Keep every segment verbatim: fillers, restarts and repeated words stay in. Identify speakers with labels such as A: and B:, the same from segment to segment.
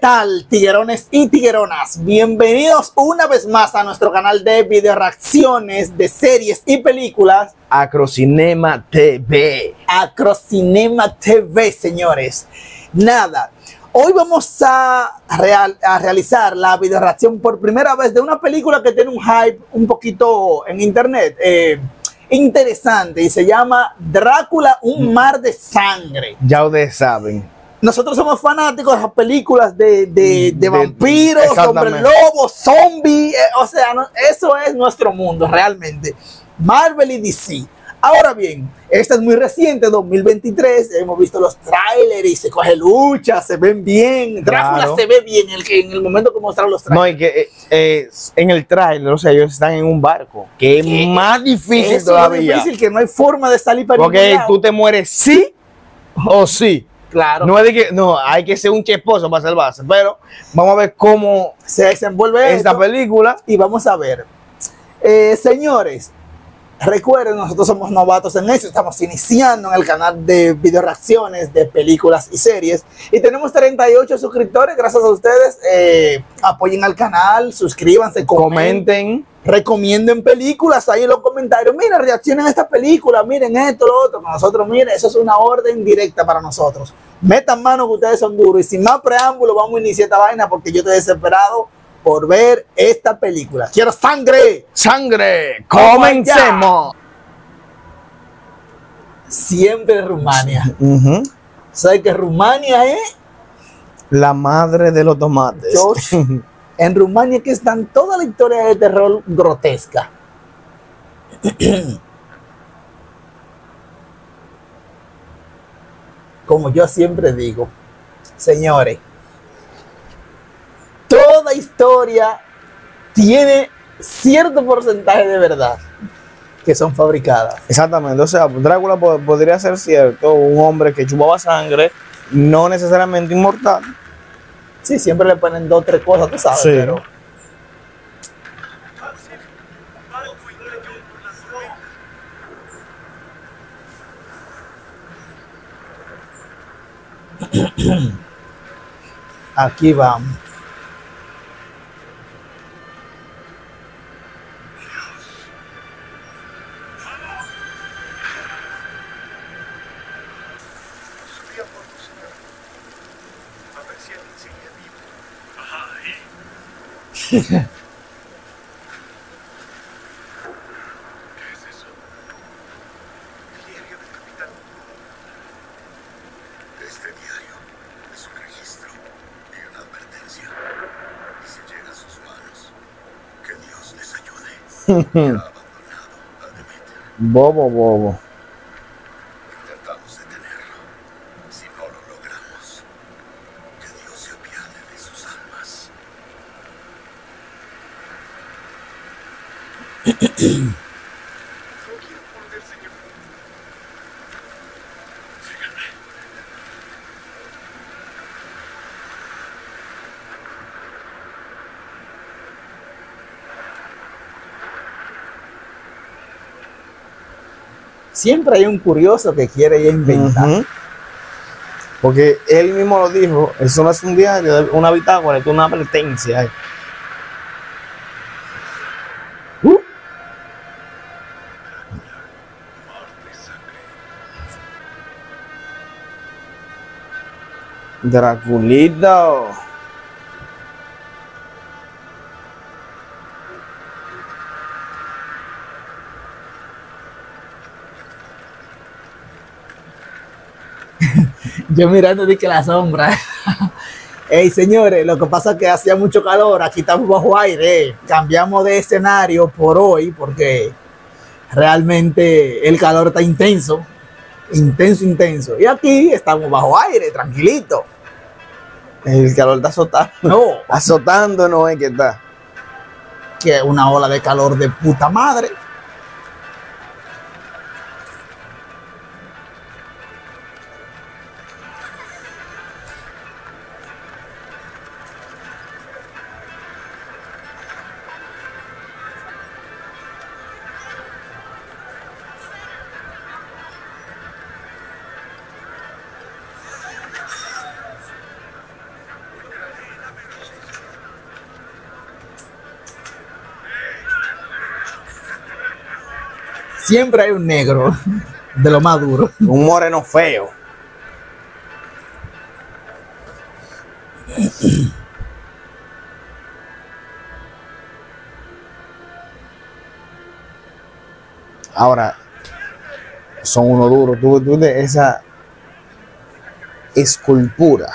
A: tal, tiguerones y tigueronas? Bienvenidos una vez más a nuestro canal de video reacciones de series y películas
B: Acrocinema T V.
A: Acrocinema T V, señores. Nada, hoy vamos a, real, a realizar la video reacción por primera vez de una película que tiene un hype un poquito en internet eh, interesante y se llama Drácula, un mar de sangre.
B: Ya ustedes saben.
A: Nosotros somos fanáticos de las películas de, de, de vampiros, hombres lobos, zombies, eh, o sea, no, eso es nuestro mundo realmente. Marvel y D C. Ahora bien, esta es muy reciente, dos mil veintitrés, hemos visto los trailers y se coge lucha, se ven bien, Drácula claro. Se ve bien el que en el momento que mostraron los trailers.
B: No, y que eh, eh, en el trailer, o sea, ellos están en un barco, que ¿Qué? es más difícil Eso todavía.
A: Es más difícil, que no hay forma de salir para
B: Porque tú te mueres sí o sí.
A: Claro.
B: No, es de que, no, hay que ser un cheposo para salvarse, pero vamos a ver cómo
A: se desenvuelve
B: esta
A: esto,
B: película.
A: Y vamos a ver. Eh, señores, recuerden, nosotros somos novatos en eso, estamos iniciando en el canal de video reacciones de películas y series y tenemos treinta y ocho suscriptores, gracias a ustedes. Eh, apoyen al canal, suscríbanse, comenten, comenten, recomienden películas ahí en los comentarios. Miren, reaccionen a esta película, miren esto, lo otro, con nosotros, miren, eso es una orden directa para nosotros. Metan mano que ustedes son duros y sin más preámbulo vamos a iniciar esta vaina porque yo estoy desesperado por ver esta película. ¡Quiero sangre!
B: ¡Sangre! ¡Comencemos!
A: Siempre Rumania.
B: Uh-huh.
A: ¿Sabes que Rumania es?
B: La madre de los tomates.
A: Josh, en Rumania que están toda la historia de terror grotesca. Como yo siempre digo, señores, toda historia tiene cierto porcentaje de verdad que son fabricadas.
B: Exactamente, o sea, Drácula podría ser cierto, un hombre que chupaba sangre, no necesariamente inmortal.
A: Sí, siempre le ponen dos o tres cosas, tú sabes, sí. Pero... Aquí vamos.
C: ¿Qué es eso? El diario del capitán. Este diario es un registro y una advertencia. Y si llega a sus manos, que Dios les ayude. Ha abandonado a Demeter.
B: Bobo, bobo.
C: Intentamos detenerlo. Si no lo logramos, que Dios se apiade de sus almas. No quiero volver, señor. Síganme.
A: Siempre hay un curioso que quiere ya inventar.
B: Uh-huh. Porque él mismo lo dijo, eso no es un diario, una bitácora, es una advertencia. Uh. Draculito.
A: Yo mirando de que la sombra. Hey, señores, lo que pasa es que hacía mucho calor, aquí estamos bajo aire. Cambiamos de escenario por hoy porque realmente el calor está intenso. Intenso, intenso. Y aquí estamos bajo aire, tranquilito.
B: El calor está azotando.
A: No.
B: Azotando no es que está.
A: Que una ola de calor de puta madre. Siempre hay un negro de lo más duro.
B: Un moreno feo. Ahora, son unos duros. Tú, tú de esa escultura.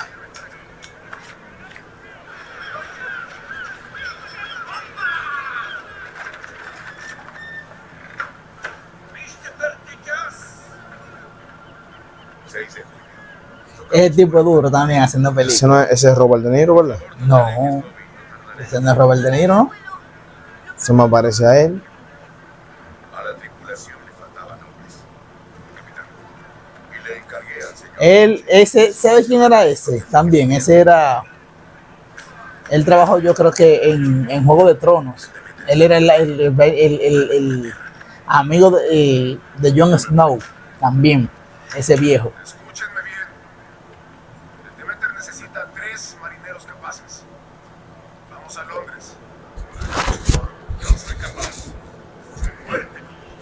C: seis de julio.
A: Ese tipo es duro también haciendo
B: Ese,
A: películas.
B: no es, ese es Robert De Niro, ¿verdad?
A: No, ese no es Robert De Niro, ¿no?
B: Se me parece a él.
C: A la tripulación le faltaban hombres. Capitán. Y le encargué al señor.
A: Él, ese, ¿sabe quién era ese? También, ese era. Él trabajó, yo creo que en, en Juego de Tronos. Él era el, el, el, el- el- el amigo de, eh, de Jon Snow, también, ese viejo.
C: Escúchenme bien. El Demeter necesita tres marineros capaces. Vamos a Londres. No soy capaz. Muerte.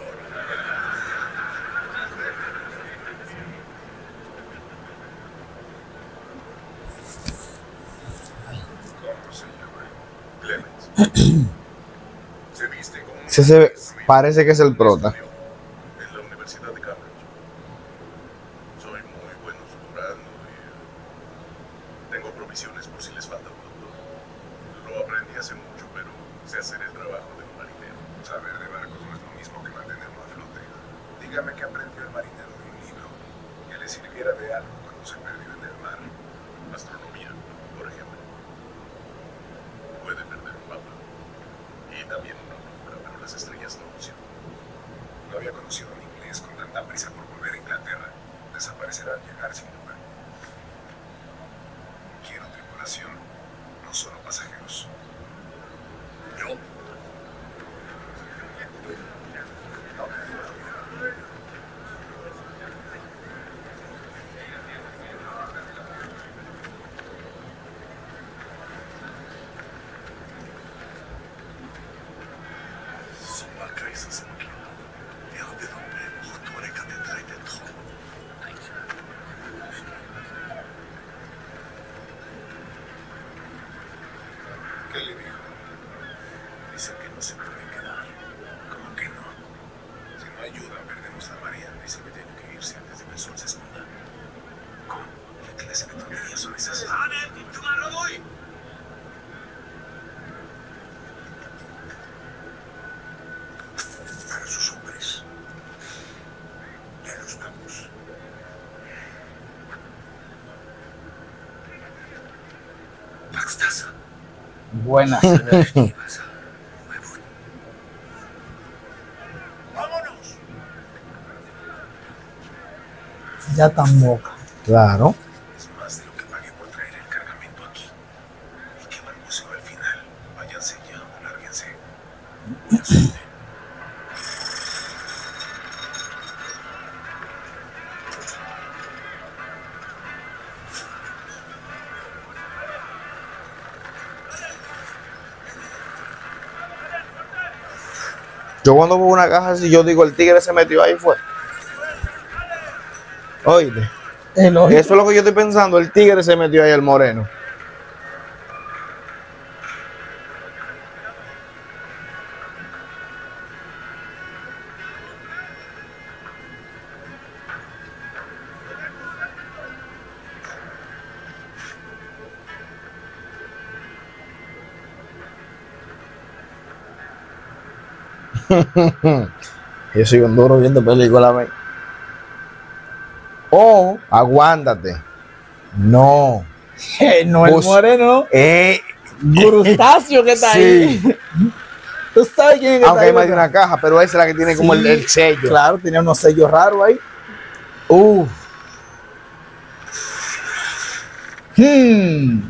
C: ¿Cómo se llama? Clemens. Se viste como un
B: Ese se- parece que es el prota.
C: en la Universidad de Cambridge. Soy muy bueno susurrando y eh, tengo provisiones por si les falta un doctor. Lo aprendí hace mucho, pero sé hacer el trabajo de un marinero. Saber de barcos no es lo mismo que mantenerlo a flote. Dígame qué aprendió el marinero de un libro que le sirviera de algo cuando se perdió en el mar. Astronomía, por ejemplo. Puede perder un mapa y también una brújula, pero las estrellas no funcionan. No había conocido un inglés con tanta prisa por volver a Inglaterra. Desaparecerá al llegar sin duda. Quiero tripulación, no solo pasajeros. Yo. ¿Qué le dijo? Dice que no se puede quedar. ¿Cómo que no? Si no ayudan, perdemos la marea. Dice que tiene que irse antes de que el sol se esconda. ¿Cómo? ¿Qué clase de tonterías son esas? Para sus hombres. Ya nos vamos. Baxtasa.
A: Buena.
C: ¡Vámonos!
A: Ya tan boca.
B: Claro.
C: Es más de lo que pagué por traer el cargamento aquí. Y qué balbuceo al final. Váyanse ya, lárguense. Buena suerte.
B: Yo cuando veo una caja así, yo digo, el tigre se metió ahí fue. Oíste.
A: Es lógico.
B: Eso es lo que yo estoy pensando, el tigre se metió ahí, el moreno. Yo soy un duro viendo películas. men. O, aguántate. No.
A: No el
B: Bus-
A: moreno.
B: Eh,
A: Gurustacio que está
B: sí.
A: ahí. Tú sabes quién es que
B: Aunque hay
A: está
B: más
A: ahí.
B: de una caja, pero esa es la que tiene como el,
A: Sí,
B: el sello.
A: Claro, tenía unos sellos raros ahí.
B: Uf.
A: Hmm.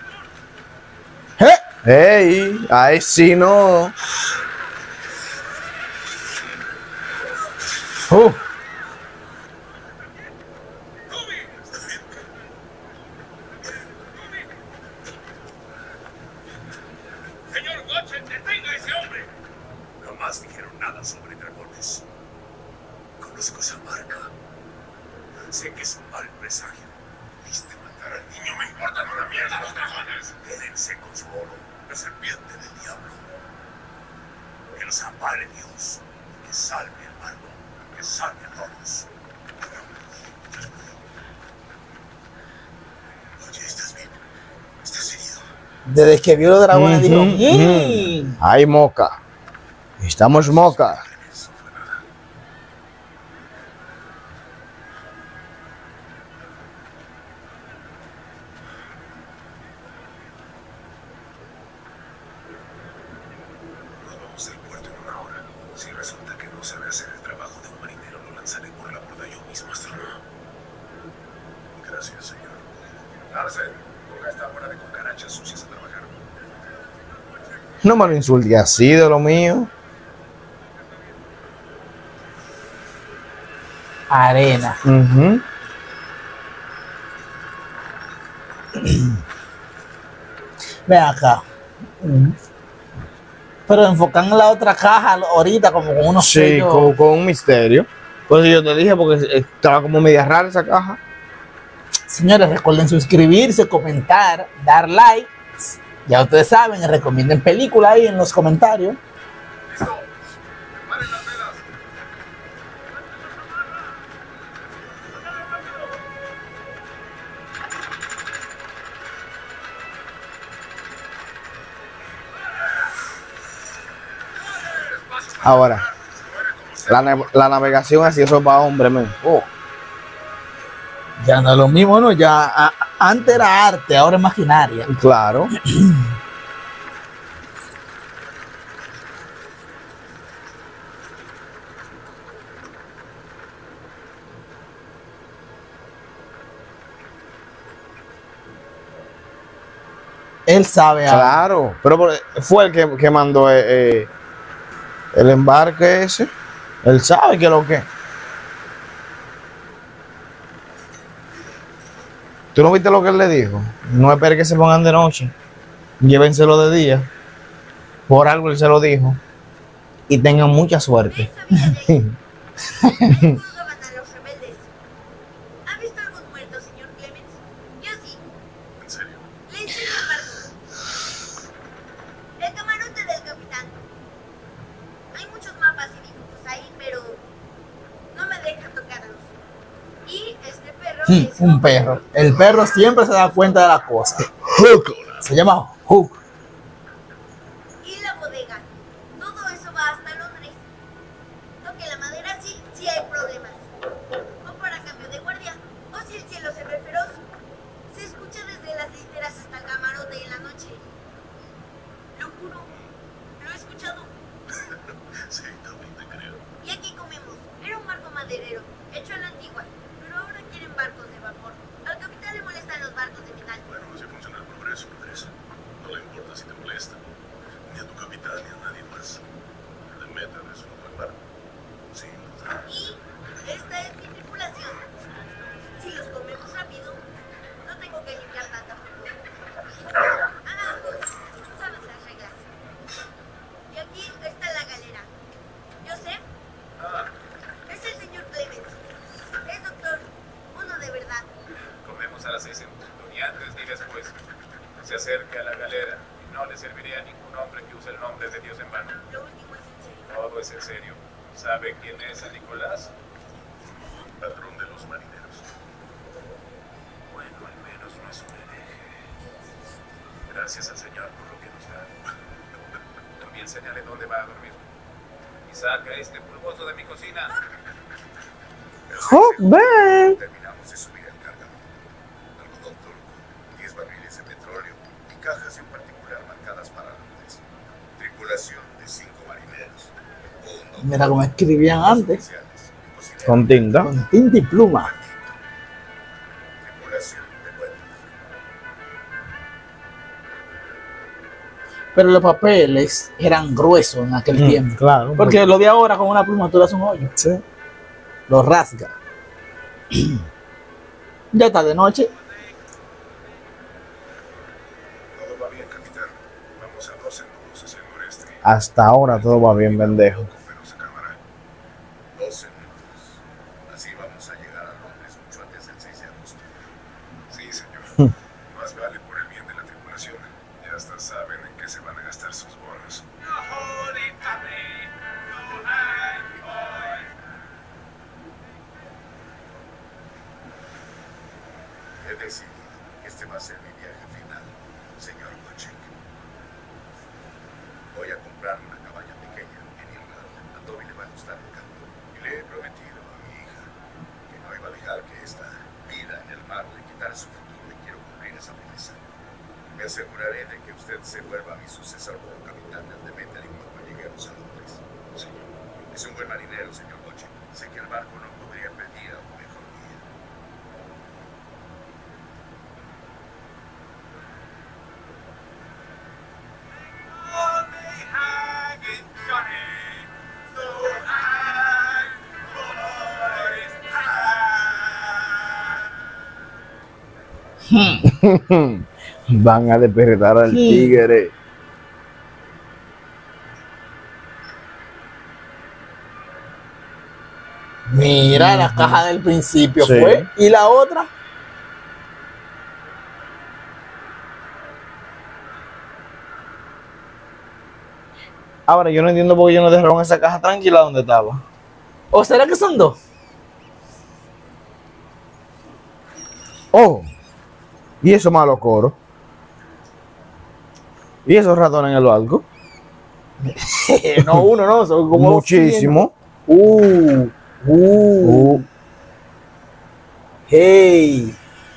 A: Eh,
B: Ey, ahí sí no.
A: uf.
C: Señor Watson, detenga a ese hombre. Jamás dijeron nada sobre dragones. Conozco esa marca. Sé que es un mal presagio. Viste matar al niño, me importan una mierda los dragones. Quédense con su oro, la serpiente del diablo. Que los ampare Dios. Que salve al barco. Que salve a todos. Oye, ¿estás bien? ¿Estás herido?
A: Desde que vio los dragones
B: Ujú,
A: dijo,
B: ujú.
A: "Mm".
B: Ay, moca. Estamos moca.
C: Eso fue nada. Nos vamos del puerto en una hora. Si resulta que no sabe hacer el trabajo de un marinero, lo lanzaré por la borda yo mismo, astrónomo. Gracias, señor. Arsen, ponga esta hora de cucarachas sucias a trabajar.
B: No me lo insulte así de lo mío.
A: Arena.
B: Ujú.
A: Ven acá. Pero enfocan en la otra caja ahorita como con unos
B: Sí,
A: sellos.
B: con, con un misterio. Pues yo te dije porque estaba como media rara esa caja.
A: Señores, recuerden suscribirse, comentar, dar like. Ya ustedes saben, recomienden película ahí en los comentarios.
C: ¡Listo! ¡Preparen las velas!
B: Ahora, la, na- la navegación así, eso es para hombre, men. Oh,
A: Ya no es lo mismo, ¿no? Ya a- antes era arte, ahora es maquinaria.
B: claro.
A: Él sabe algo.
B: Claro, pero por- fue el que, que mandó eh, eh, el embarque ese. Él sabe que lo que. ¿Tú no viste lo que él le dijo? No espere que se pongan de noche. Llévenselo de día. Por algo él se lo dijo. Y tengan mucha suerte.
D: Juzgaban a los rebeldes. ¿Ha visto algún muerto, señor Clemens? Yo sí.
C: ¿En serio?
D: Le enseño el barco. El camarote del capitán. Hay muchos mapas y dibujos ahí, pero no me dejan tocarlos. Y este perro
A: Hmm,
D: es
A: un perro. El perro siempre se da cuenta de las cosas. Se llama Hook.
D: Y la bodega. Todo eso va hasta Londres. Toque la madera, sí, sí hay problemas. O para cambio de guardia. O si el cielo se ve feroz. Se escucha desde las literas hasta el camarote en la noche. Lo juro. Lo he escuchado.
C: Sí, también te creo.
D: Y aquí comemos. Era un barco maderero, hecho a la antigua. Pero ahora quieren barcos de vapor. Al capitán le molestan los barcos de metal.
C: Bueno, así funciona el progreso, Andrés. No le importa si te molesta. Ni a tu capitán ni a nadie más. El de Metal es un buen barco. Sin duda.
D: Y esta es mi tripulación. Si los comemos rápido, no tengo que limpiar tanta popó. Ah, sabes las reglas. Y aquí está la galera. Joseph
C: Ah,
D: es el señor Clemens. Es doctor, uno de verdad.
E: Comemos a las seis en punto, ni antes ni después. Se acerque a la galera y no le serviría a ningún hombre que use el nombre de Dios en vano.
D: Lo último es en serio.
E: Todo es en serio. ¿Sabe quién es San Nicolás?
C: patrón de los marineros.
E: Bueno, al menos no es un hereje. Gracias al Señor por lo que nos da. También señale dónde va a dormir. Y saca este pulgoso de mi cocina.
B: Hook, ven.
C: Terminamos de subir el cargador. Algodón turco, diez barriles de petróleo y cajas en particular marcadas para Londres. Tripulación de cinco marineros. Un
A: Mira cómo escribían antes.
C: oficiales, cocinero,
B: Con tinta.
A: Con tinta y pluma.
C: tripulación de vuelo.
A: Pero los papeles eran gruesos en aquel
B: Mm,
A: tiempo.
B: claro.
A: Porque lo de ahora con una pluma tú le haces un hoyo.
B: Sí.
A: Lo rasga. Ya está de noche.
C: Todo va bien, capitán. Vamos a doce nudos hacia el noreste.
B: Hasta ahora todo va bien, pendejo.
C: Pero se acabará. doce nudos. decidido que este va a ser mi viaje final, señor Bocek. Voy a comprar una cabaña pequeña en Irlanda. A Toby le va a gustar el campo. Y le he prometido a mi hija que no iba a dejar que esta vida en el mar le quitara su futuro y quiero cumplir esa promesa. Me aseguraré de que usted se vuelva mi sucesor como capitán del The Metairie cuando lleguemos a Londres. Señor, es un buen marinero, señor Bocek. Sé que el barco no podría pedir a un mejor guía.
B: Van a despertar al
A: Sí.
B: tigre.
A: Mira, la caja del principio
B: Sí.
A: fue. ¿Y la otra?
B: Ahora, yo no entiendo por qué ellos no dejaron esa caja tranquila donde estaba.
A: ¿O será que son dos?
B: Oh, y esos malos coros. Y esos ratones en el barco.
A: No, uno, no, son como
B: Muchísimo.
A: Uh, uh,
B: Uh,
A: hey.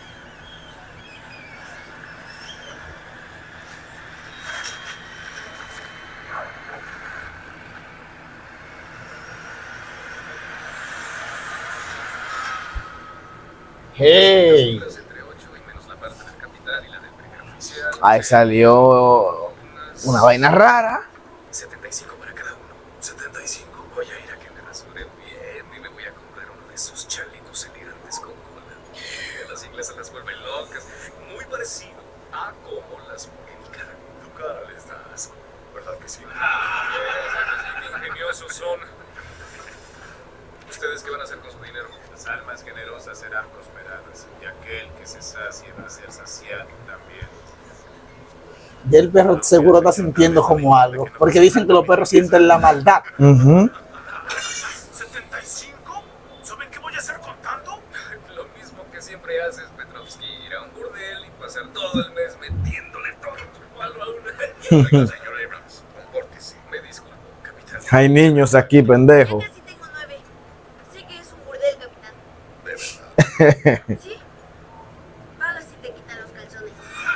A: Hey.
E: Las entre ocho y menos la parte del capitán y la del primer oficial.
B: ahí salió una vaina rara.
E: setenta y cinco para cada uno. setenta y cinco. Voy a ir a que me rasuren bien y me voy a comprar uno de esos chalecos elegantes con cola. A las inglesas las vuelven locas. Muy parecido a como las en Nicaragua. Tu cara les da asco, ¿verdad que sí? Qué ingeniosos son. ¿Ustedes qué van a hacer con su dinero? Las almas generosas serán prosperadas y aquel que se sacie va a ser saciado también.
A: Ya el perro seguro está sintiendo como algo. Porque dicen que los perros sienten la maldad.
B: Ujú.
E: ¿setenta y cinco? ¿Saben qué voy a hacer con tanto? Lo mismo que siempre haces, Petrovsky, ir a un burdel y pasar todo el mes metiéndole todo tu palo a una.
C: Oiga, señor Abrams, compórtese.
E: Me disculpo, capitán.
B: Hay niños aquí, pendejo.
D: Ya casi tengo nueve. Sé que es un burdel, capitán.
C: De verdad.
D: ¿Sí? Paga si te quitan los calzones.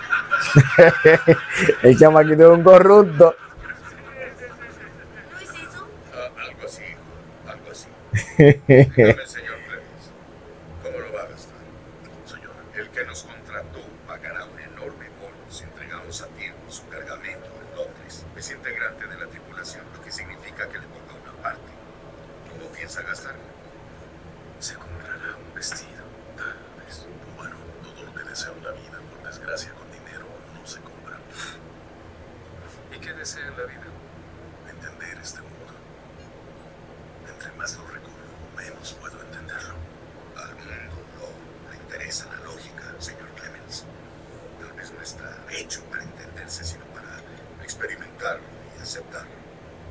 B: El chamaquito es un corrupto.
D: ¿No es eso?
C: Ah, algo así, algo así. Dígame, señor Clemens, ¿cómo lo va a gastar? Señor, el que nos contrató pagará un enorme bono si entregamos a tiempo su cargamento en Londres. Es integrante de la tripulación, lo que significa que le toca una parte. ¿Cómo piensa gastarlo?
E: Se comprará un vestido, tal vez.
C: Bueno, todo lo que desea en la vida, por desgracia, con dinero no se compra.
E: ¿Y qué desea en la vida?
C: Entender este mundo. Entre más lo recorro, menos puedo entenderlo. Al mundo no le interesa la lógica, señor Clemens. Tal vez no está hecho para entenderse, sino para experimentarlo y aceptarlo.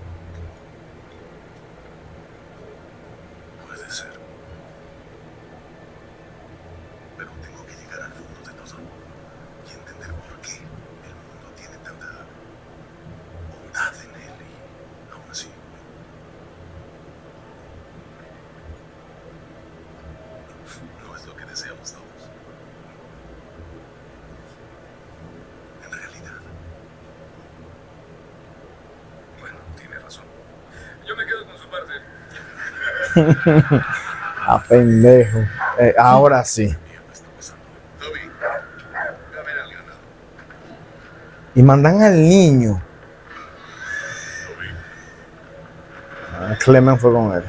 C: Puede ser. Pero tengo que llegar al fondo de todo y entender por qué el mundo tiene tanta bondad en él y aún así no es lo que deseamos todos. En realidad,
E: Bueno, tiene razón. Yo me quedo con su parte.
B: A pendejo. Eh, ahora sí.
C: mierda está pasando. Toby, ve a ver al ganado.
B: Y mandan al niño.
C: Toby,
B: Ah, Clemen fue con él.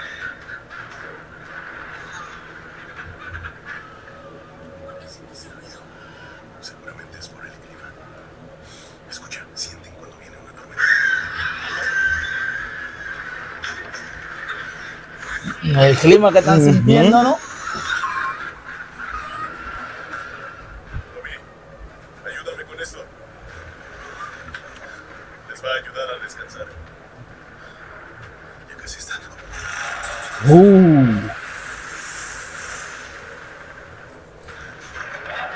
D: ¿Por qué hacen ese ruido?
C: seguramente es por el clima. Escucha, sienten cuando viene una tormenta.
A: El clima que están
B: Ujú.
A: sintiendo, ¿no?
C: Toby, ayúdame con esto. Les va a ayudar a descansar. Ya casi están.
B: Uh.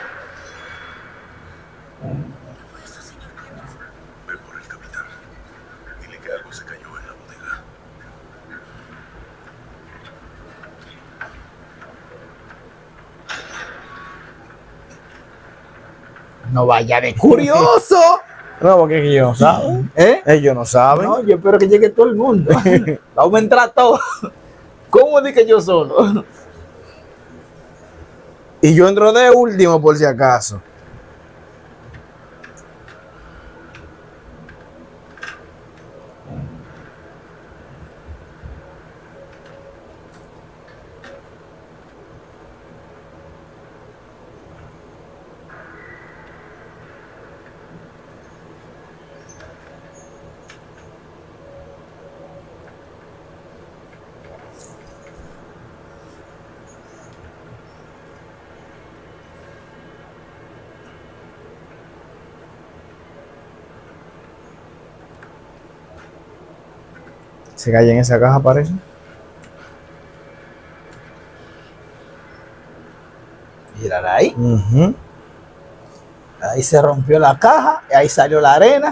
A: No vaya de curioso.
B: No, porque ellos no saben.
A: ¿Eh?
B: Ellos no saben.
A: No, yo espero que llegue todo el mundo. Vamos a entrar todos. ¿Cómo di que yo solo?
B: Y yo entro de último por si acaso. Se cae en esa caja, parece.
A: Mírala ahí.
B: Ujú.
A: Ahí se rompió la caja. Y ahí salió la arena.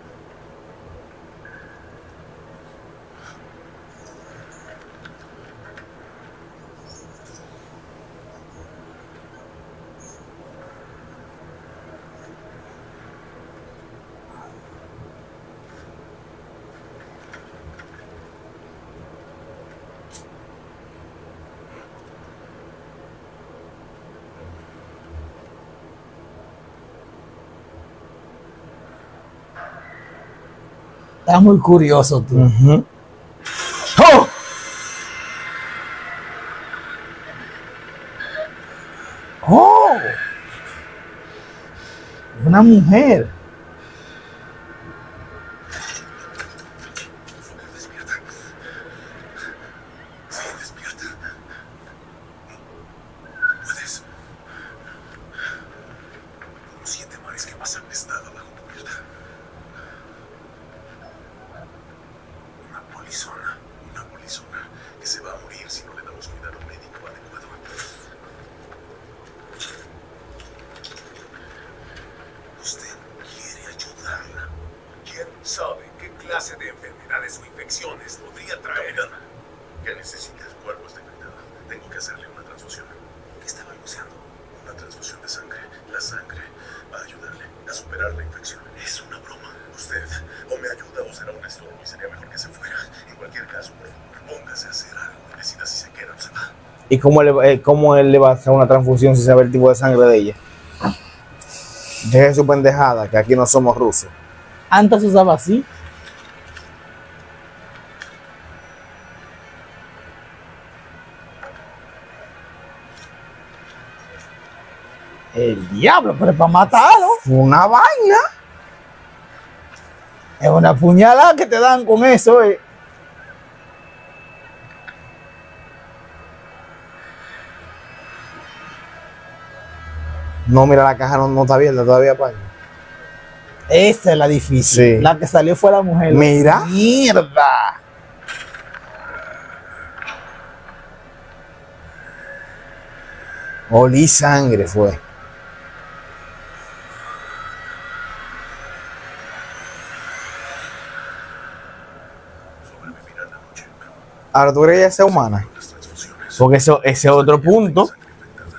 A: Estás muy curioso tú.
B: Ujú. ¡Oh!
A: ¡Oh! Una mujer.
C: Despierta. Sí, despierta. Puedes. Los siete mares que pasan nada bajo tu pierna. Una polizona. Una polizona que se va a morir si no le damos cuidado médico adecuado. Usted quiere ayudarla. ¿Quién sabe qué clase de enfermedades o infecciones podría traer? Capitán, ¿qué necesita? Su cuerpo está infectado. Tengo que hacerle una transfusión. ¿Qué está balbuceando? Una transfusión de sangre. La sangre va a ayudarle a superar la infección. Es una broma. Usted o me ayuda o será un estorbo y sería mejor que se fuera. En cualquier caso, por favor, póngase a hacer algo y decida si se queda o se va.
B: ¿Y cómo, le, eh, cómo él le va a hacer una transfusión si sabe el tipo de sangre de ella? Deje su pendejada, que aquí no somos rusos.
A: Antes se usaba así. El diablo, pero es para matarlo.
B: Una vaina.
A: Es una puñalada que te dan con eso, eh.
B: No, mira, la caja no, no está abierta todavía, paño.
A: Esa es la difícil.
B: Sí.
A: La que salió fue la mujer.
B: Mira.
A: Mierda.
B: Olí sangre fue.
C: Sobrevivirá la noche.
B: Ahora tú crees que ella sea humana.
C: Las transfusiones.
B: Porque eso, ese otro punto.
C: Sangre infectada.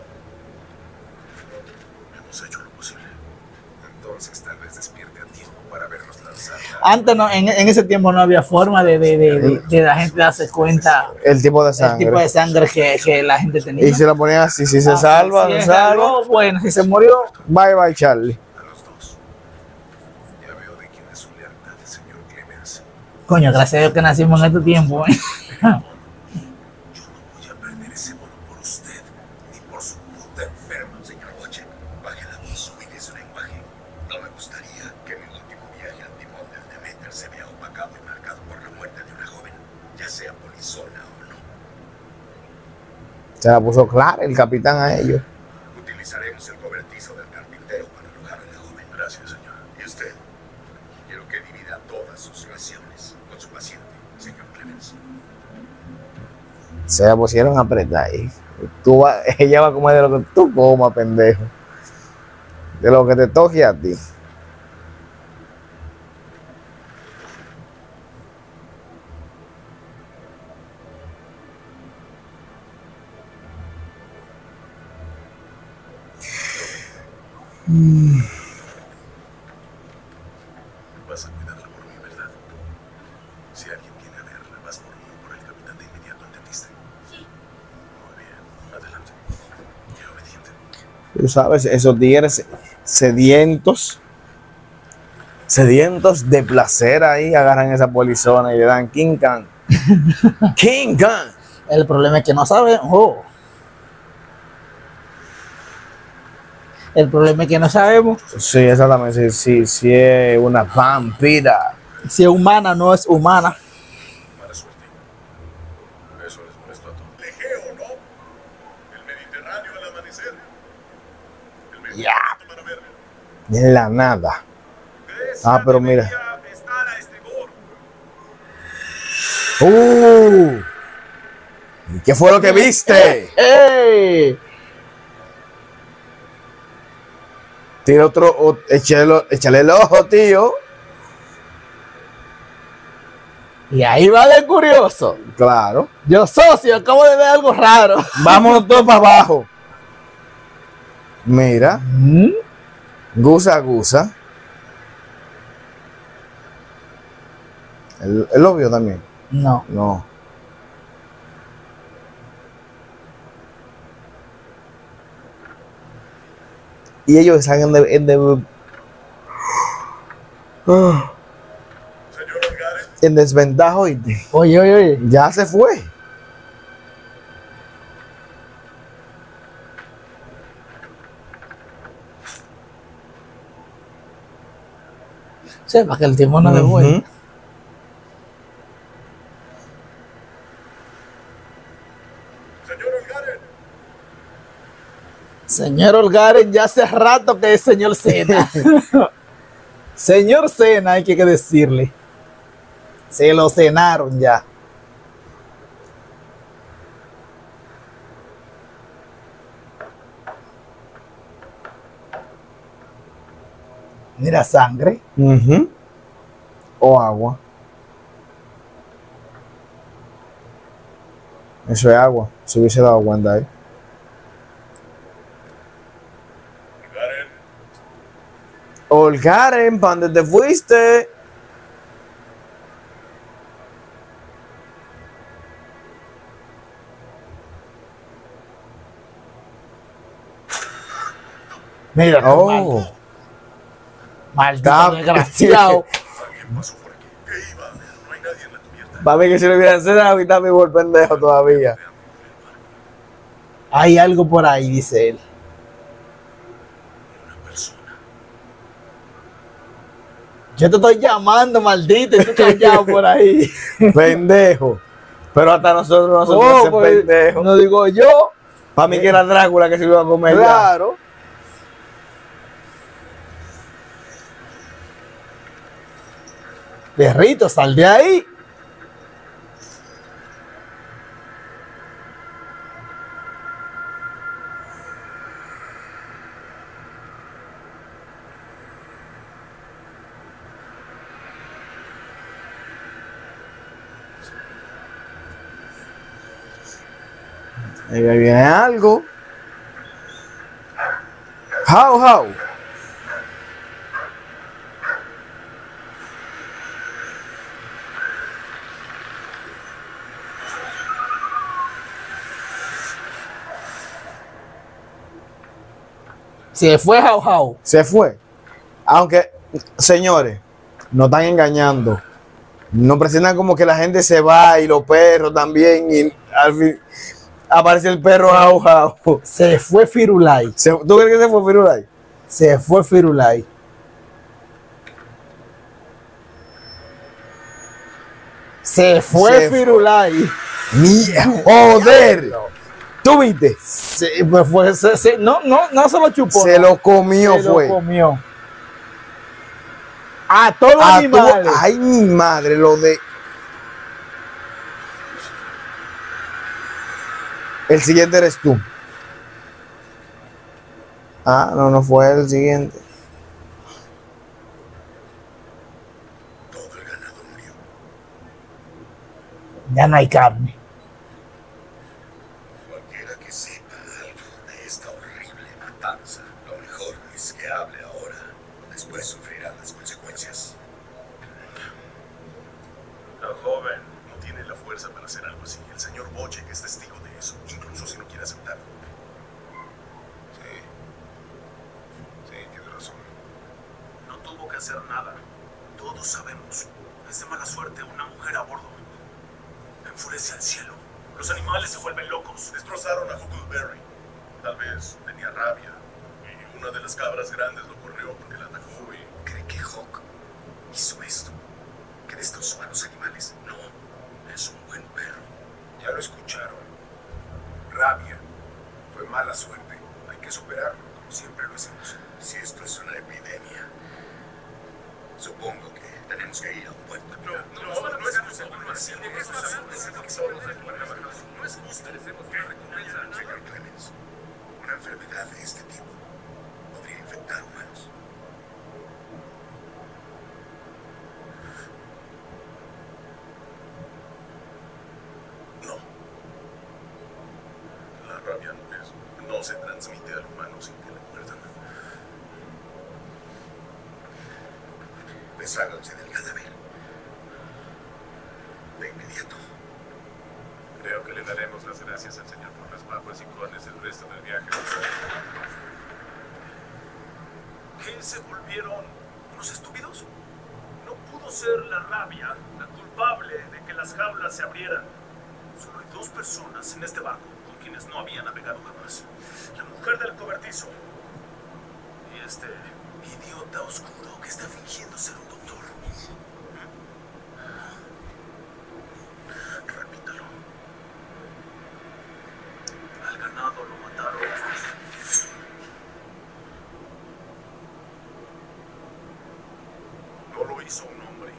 C: Hemos hecho lo posible.
E: Entonces tal vez despierte a tiempo para vernos lanzar.
A: Antes no, en, en ese tiempo no había forma de, de, de, de- de la gente darse cuenta
B: El tipo de
A: del
B: sangre.
A: tipo de sangre que, que la gente tenía.
B: Y se la ponían así. Si se
A: Ah,
B: salva,
A: si
B: se
A: se
B: salva.
A: salvó, bueno, si se murió,
B: Bye bye, Charlie.
E: A los dos. Ya veo de quién es su lealtad, señor Clemens.
A: coño, gracias a Dios que nacimos en este tiempo. ¿eh?
E: Yo no voy a perder ese bono por usted, ni por su puta enferma, señor Boche. Baje la voz, subir su lenguaje. No me gustaría que mi último viaje al timón del Demeter se vea opacado y marcado por la muerte de una joven, ya sea polizona o no.
B: Se la puso clara el capitán a ellos.
E: Utilizaremos el cobertizo del carpintero para alojar a la joven.
C: Gracias, señor.
E: ¿Y usted? Quiero que divida todas sus raciones con su paciente, señor Clemens.
B: Se la pusieron a apretar ahí. Tú va- ella va a comer de lo que tú comas, pendejo. De lo que te toque a ti.
C: Vas a cuidarla por mí, ¿verdad? Si alguien viene a verla, vas por mí o por el capitán de inmediato, ¿entendiste?
D: Sí.
C: Muy bien, adelante. Qué obediente.
B: Tú sabes, esos tigres sedientos, sedientos de placer ahí, agarran esa polizona y le dan King Khan. King Khan.
A: El problema es que no saben. Oh. El problema es que no sabemos
B: Sí, exactamente. Sí, sí, sí es una vampira.
A: si es humana o no es humana.
C: Mala suerte. Eso les molestó a todos. Legeo, ¿no? El Mediterráneo al amanecer. El mejor
A: Ya.
C: momento para verlo.
B: En la nada.
E: Grecia
B: Ah, pero mira.
E: debería estar a estribor.
B: ¡Uh! ¿Y ¿Qué fue lo que viste?
A: ¡Ey!
B: Tira otro, o- échale, échale el ojo, tío.
A: Y ahí va de curioso.
B: Claro.
A: Yo, socio, acabo de ver algo raro.
B: Vámonos todos para abajo. Mira,
A: ¿Mm?
B: gusa, gusa. ¿Él, él lo vio también?
A: No.
B: No. Y ellos salgan de, de- Ah,
C: Señor Olgares,
B: en desventaja, oíste.
A: Oye, oye, oye.
B: Ya se fue.
A: Sepa que el timón no de
B: Ujú.
A: vuelta.
C: señor Olgares.
A: Señor Olgaren, ya hace rato que es señor Cena. Señor Cena, hay que que decirle. Se lo cenaron ya. Mira, sangre.
B: Ujú. O agua. Eso es agua. Se hubiese dado cuenta ahí.
C: Olgaren,
B: Olgaren, ¿para dónde te fuiste?
A: Mira,
B: Oh,
A: mal- maldito
B: Está-
A: desgraciado.
C: alguien pasó por aquí. ¿Qué iba a haber? No hay nadie en la cubierta.
B: para mí que si lo hubieran cenado y está vivo el pendejo todavía.
A: Hay algo por ahí, dice él.
C: Una persona.
A: Yo te estoy llamando, maldito, y tú callado por ahí.
B: Pendejo. Pero hasta nosotros no somos
A: Oh,
B: ese
A: pues,
B: pendejo.
A: no digo yo.
B: Para mí que era Drácula que se iba a comer. ya.
A: Claro. Perrito, sal de ahí.
B: Ahí viene algo. How, how.
A: Se fue Jau Jau.
B: Se fue. Aunque, señores, no están engañando. No presentan como que la gente se va y los perros también. Y al fin aparece el perro Jau Jau.
A: Se fue Firulai.
B: Se- ¿Tú crees que se fue Firulai?
A: Se fue Firulai. Se fue
B: Se fue.
A: Firulai.
B: Ni joder. ¿Tú viste?
A: Sí, pues fue, se- se- no, no, no se lo chupó.
B: Se
A: no.
B: lo comió,
A: Se lo
B: fue.
A: comió. A todos los
B: A tu-
A: animales.
B: ay, mi madre, lo de. El siguiente eres tú. Ah, no, no fue el siguiente.
C: Todo el ganado murió.
A: Ya no hay carne.
C: Cualquiera que sepa algo de esta horrible matanza, lo mejor es que hable. fuerza para hacer algo así. El señor Boche es testigo de eso, incluso si no quiere aceptarlo.
E: Sí. Sí, tiene razón.
F: No tuvo que hacer nada. Todos sabemos. Es de mala suerte una mujer a bordo. Enfurece al cielo. Los animales se vuelven locos.
C: Destrozaron a Huckleberry. Tal vez tenía rabia. Y una de las cabras grandes lo corrió porque la atacó y...
E: ¿Cree que Hawk hizo esto? ¿Que destrozó a los animales?
F: No, es un buen perro.
E: Ya lo escucharon. Rabia. Fue mala suerte. Hay que superarlo, como siempre lo hacemos.
F: Si esto es una epidemia,
E: Supongo que tenemos que ir a un puerto.
F: No, no, no, no es justo. No es justo.
E: Señor Clemens, una enfermedad de este tipo podría infectar humanos.
C: No. La rabia no es... no se transmite al humano sin que le muerdan.
E: Desháganse del cadáver. De inmediato.
C: Creo que le daremos las gracias al señor por las papas y cones el resto del viaje.
F: ¿Qué se volvieron? ¿Unos estúpidos? No pudo ser la rabia la culpable de que las jaulas se abrieran. Solo hay dos personas en este barco con quienes no había navegado jamás. La mujer del cobertizo y este idiota oscuro que está fingiendo ser un doctor. Repítalo. Al ganado lo mataron.
C: No lo hizo un hombre.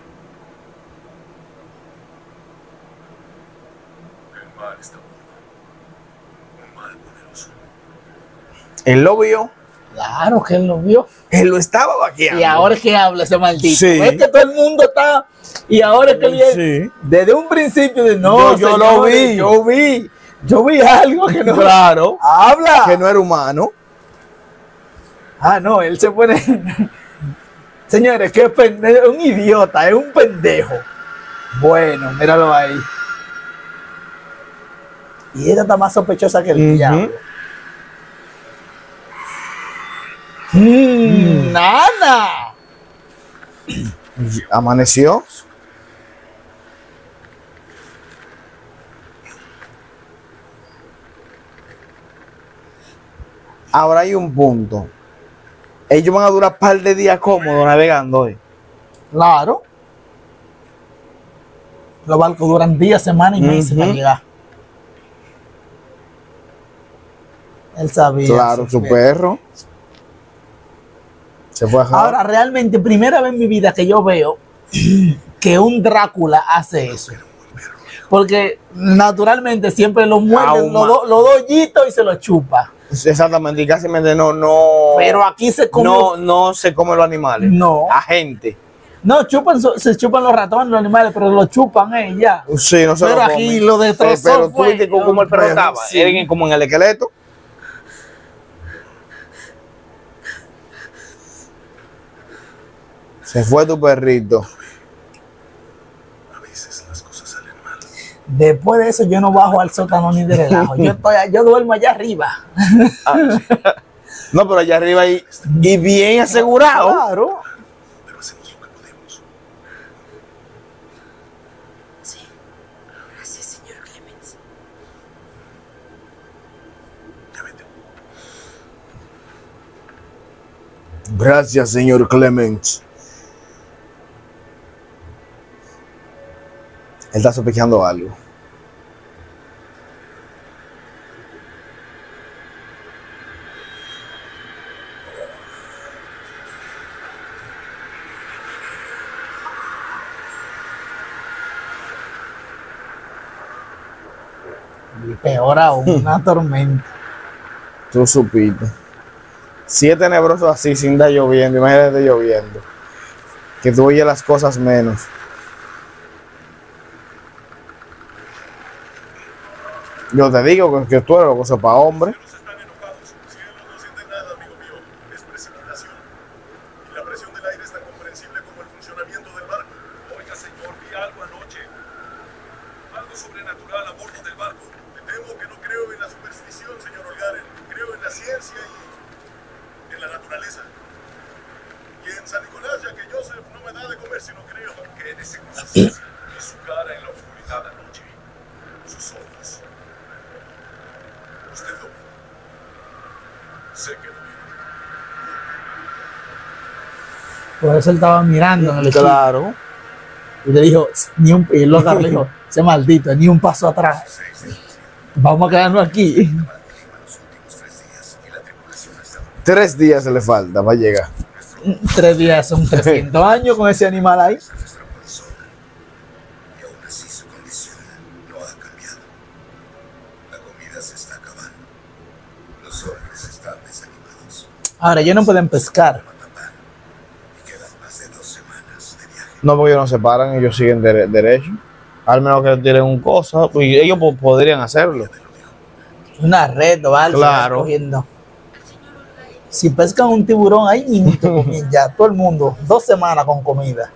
C: El mal está puro. Un mal poderoso.
B: Él lo vio.
A: Claro que él lo vio.
B: Él lo estaba vaqueando.
A: Y ahora es que habla ese maldito.
B: Sí.
A: Es que todo el mundo está. Y ahora es que él viene.
B: Sí.
A: Desde un principio de no.
B: Yo- yo lo
A: señores,
B: vi.
A: Yo vi. Yo vi algo que no.
B: Claro.
A: Habla.
B: Que no era humano.
A: Ah, no, él se pone. Señores, qué pendejo. Un idiota, es un pendejo. Bueno, míralo ahí. Y ella está más sospechosa que el
B: Ujú.
A: diablo. Mm, Nana.
B: Amaneció. Ahora hay un punto. Ellos van a durar un par de días cómodos navegando hoy.
A: Claro. Los barcos duran días, semanas y meses
B: Ujú.
A: para llegar. Él sabía.
B: Claro, su perro. Se fue a jalar.
A: Ahora, realmente, primera vez en mi vida que yo veo que un Drácula hace eso. Porque naturalmente siempre lo muerden
B: Ahuma.
A: los, do- los dos hoyitos y se lo chupa.
B: Exactamente, y casi no, no.
A: Pero aquí se come.
B: no, no se comen los animales.
A: No.
B: A gente.
A: No, chupan, so- se chupan los ratones, los animales, pero lo chupan eh, ya.
B: Sí, no se
A: Pero
B: lo
A: aquí
B: comen.
A: lo destrozó
B: Eh, Pero tú
A: fue-
B: viste cómo cómo el perro
A: Pero
B: estaba.
A: sí.
B: Era como en el esqueleto. Se fue tu perrito.
C: A veces las cosas salen mal.
A: Después de eso yo no bajo al sótano ni de relajo. Yo, estoy, yo duermo allá arriba.
B: No, pero allá arriba y, y bien asegurado.
A: Claro.
C: Pero hacemos lo que podemos.
D: Sí. Gracias, señor Clemens.
C: Ya vete.
B: Gracias, señor Clemens. Él está sospechando algo.
A: Y peor aún, una tormenta.
B: Tú supiste. Si es tenebroso así, sin estar lloviendo, imagínate lloviendo. Que tú oyes las cosas menos. Yo te digo que, que tú eres lo que sos para hombre.
C: Cielos están enojados. Cielos no sienten nada, amigo mío. Es precipitación. Y la presión del aire es tan comprensible como el funcionamiento del barco.
F: Oiga, señor, vi algo anoche. Algo sobre
C: sobrenatural a bordo del barco. Me temo que no creo en la superstición, señor Olgaren. Creo en la ciencia y en la naturaleza. Y en San Nicolás, ya que Joseph no me da de comer si no creo.
E: Quédese con su ciencia y su cara en la oscuridad anoche.
C: Sus ojos. Usted lo vio. Sé que lo vio.
A: Por eso él estaba mirando en el espejo.
B: Claro.
A: Y le dijo, ni un, y el local le dijo, ese maldito, ni un paso atrás.
C: Seis de
A: Vamos a quedarnos aquí.
C: los últimos tres días y la tripulación ha estado
B: Tres días se le falta para llegar.
A: Tres días son trescientos años con ese animal ahí.
C: a nuestro corazón. Y aún así su condición no ha cambiado. La comida se está acabando. Los hombres están desanimados.
A: Ahora, ellos no pueden pescar.
C: Matapán. Y quedan más de dos semanas de viaje.
B: No, porque ellos no se paran, ellos siguen dere- derecho. Al menos que tienen un cosa, pues ellos po- podrían hacerlo.
A: Una red o algo.
B: Claro.
A: Cogiendo. Si pescan un tiburón ahí, mismito comen ya. Todo el mundo. Dos semanas con comida.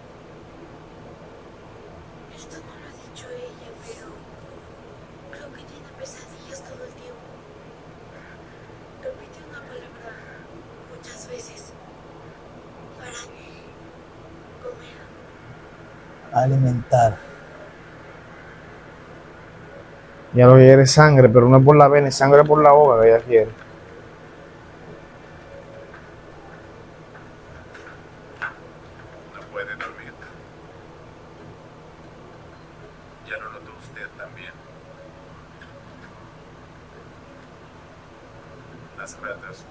D: Esto no lo ha dicho ella, pero creo que tiene pesadillas todo el tiempo. Repite una palabra muchas veces para comer.
A: Alimentar.
B: Ya lo que quiere es sangre, pero no es por la vena, es sangre por la boca que ella quiere.
E: No puede dormir. Ya lo notó usted también. Las ratas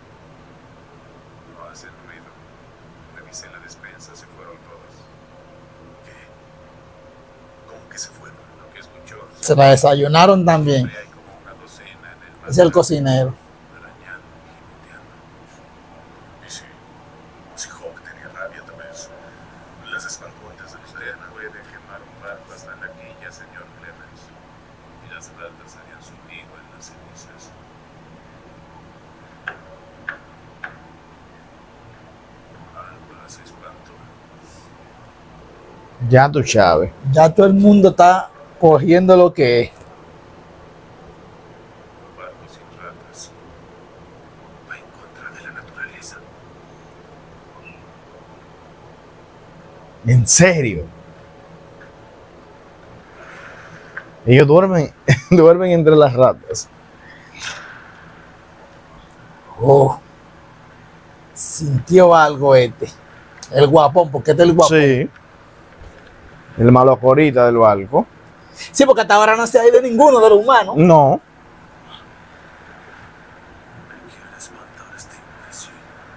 E: no hacen ruido. Revisé la despensa, se fueron todas.
C: ¿Qué? ¿Cómo que se fueron?
E: Lo que escuchó,
A: Se la desayunaron también.
E: siempre hay como una docena en el
A: Es el
E: matorral,
A: cocinero.
E: arañando y gigoteando.
C: Y si, si Hawk tenía rabia, tal vez las espantó antes de
E: Usted
C: usted.
E: puede quemar un barco hasta la quilla, señor Clemens, y las ratas harían su nido en las cenizas. Algo las espantó.
B: Ya tú, Chávez.
A: Ya todo el mundo está cogiendo lo que es.
E: Un barco sin ratas va en contra de la naturaleza.
B: ¿En serio? Ellos duermen, duermen entre las ratas.
A: Oh. Sintió algo este. El guapón, porque este es el guapón.
B: Sí. El malo corita del barco.
A: Sí, porque hasta ahora no se ha ido ninguno de los humanos.
B: No.
C: Me quiere espantar este imbécil.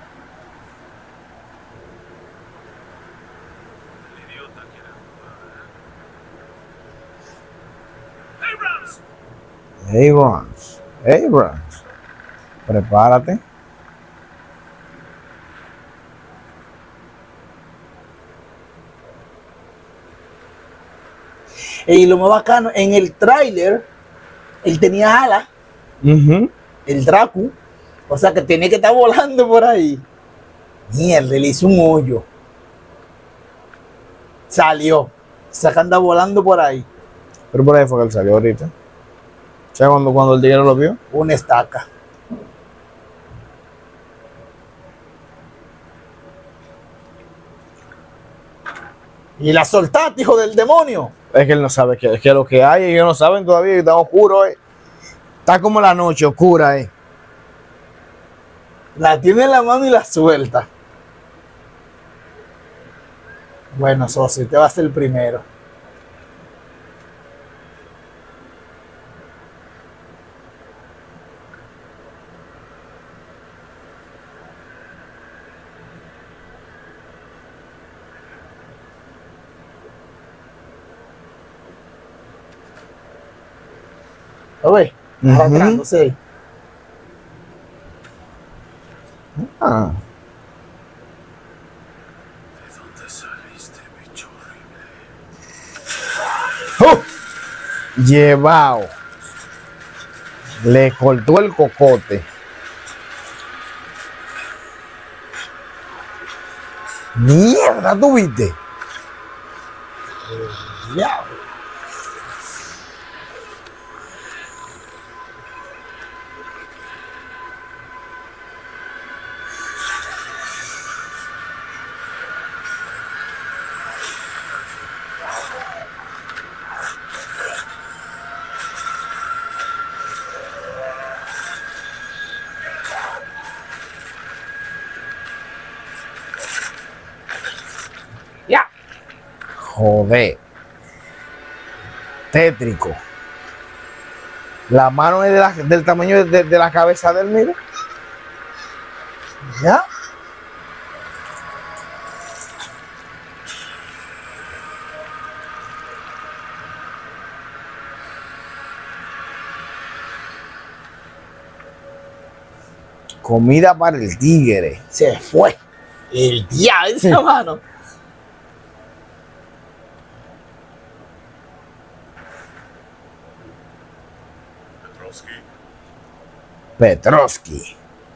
F: El idiota quiere jugar.
C: Abrams,
B: Abrams. Abrams. Prepárate.
A: Y lo más bacano, en el tráiler, él tenía alas,
B: Ujú.
A: el Dracu. O sea que tenía que estar volando por ahí. Mierda, le hizo un hoyo. Salió. O sea que anda volando por ahí.
B: Pero por ahí fue que él salió ahorita. O sea, cuando, cuando el tigre lo vio.
A: Una estaca. Y la soltaste, hijo del demonio.
B: Es que él no sabe qué es que lo que hay. Ellos no saben todavía. Está oscuro, eh. Está como la noche oscura, eh.
A: La tiene en la mano y la suelta. Bueno, socio, te va a ser el primero. ¿Lo ves?
B: Ujú.
A: Arrastrándose.
B: Ah.
C: ¿de dónde saliste, bicho horrible?
B: ¡Oh! Llevado. Le cortó el cocote. Mierda, ¿tú viste?
A: Ya.
B: Joder. Tétrico. La mano es de la- del tamaño de, de la cabeza del miro.
A: ¿Ya?
B: Comida para el tigre.
A: Se fue. El diablo, esa mano.
C: Petrovsky,
B: Petrovsky.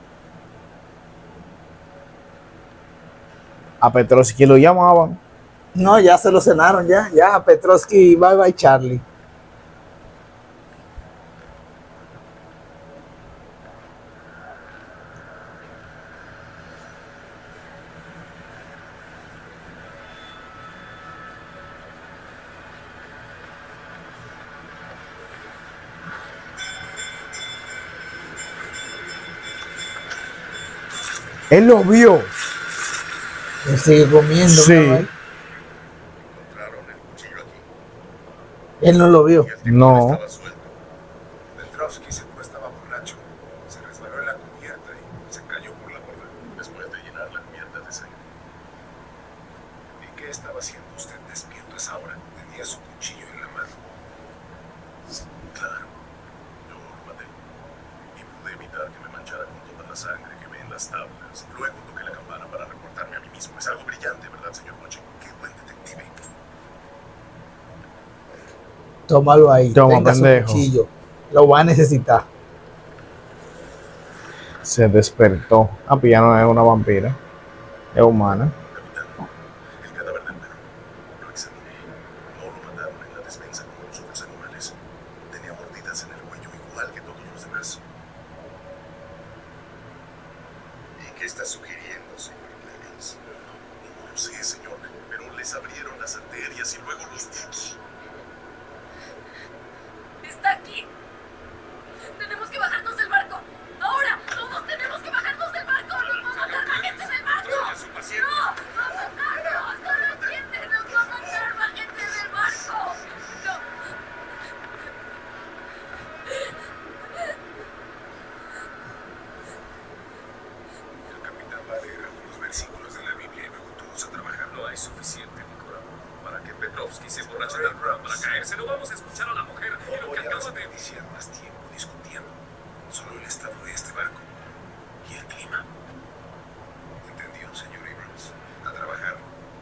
B: A Petrovsky lo llamaban.
A: No, ya se lo cenaron, ya. Ya, Petrovsky, bye bye, Charlie.
B: Él lo vio.
A: Él sigue comiendo.
B: Sí.
A: mira, ahí.
C: encontraron el cuchillo aquí.
A: Él no lo vio.
C: Y el tipo
B: No.
C: estaba suelto.
E: Petrovsky seguro estaba borracho. Se resbaló en la cubierta y se cayó por la borda.
C: Después de llenar la cubierta de sangre.
E: ¿Y qué estaba haciendo usted despierto a esa hora? Tenía su cuchillo en la mano.
C: Claro, yo lo maté. Y pude evitar que me manchara con toda la sangre que ve en las tablas. Luego toqué la campana para reportarme a mí mismo. Es algo brillante, ¿verdad, señor Moche?
E: Qué buen detective.
A: Tómalo ahí.
B: Toma,
A: Tenga su
B: pendejo.
A: cuchillo. Lo va a necesitar.
B: Se despertó. Ah, pues ya no es una vampira. Es humana.
C: Capitán, el cadáver del perro. Lo examiné. No lo mataron en la despensa como los otros animales. Tenía mordidas en el cuello igual que todos los demás.
E: ¿Y qué está sugiriendo, señor Clemens?
C: No lo sé, señor, pero les abrieron las arterias y luego los diques.
D: Está aquí. Tenemos que bajarnos del barco. Ahora, todos tenemos que bajarnos del barco. Nos va a matar la gente del barco.
E: Controle a su paciente.
D: No, va a matarnos. No lo entienden. Nos va a matar la gente del barco. No.
E: El capitán va a leer algunos versículos de la Biblia y luego todos a trabajar. No hay suficiente licor para que Petrovsky se emborrache tanto para caerse. No vamos a escuchar a la mujer y lo que acaba de iniciar más tiempo discutiendo. Solo el estado de este barco y el clima. ¿Entendió, señor Abrams? A trabajar.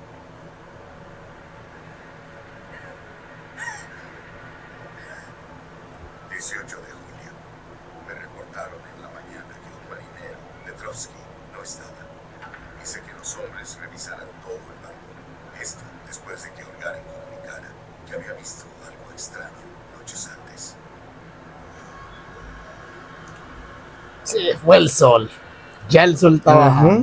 E: dieciocho de julio. Me reportaron en la mañana que un marinero, Petrovsky, no estaba. Dice que los hombres revisaran todo el barco. Esto después de que Olgarin comunicara que había visto algo extraño noches antes.
A: Se fue el sol. Ya el sol está bajando.
B: Ujú.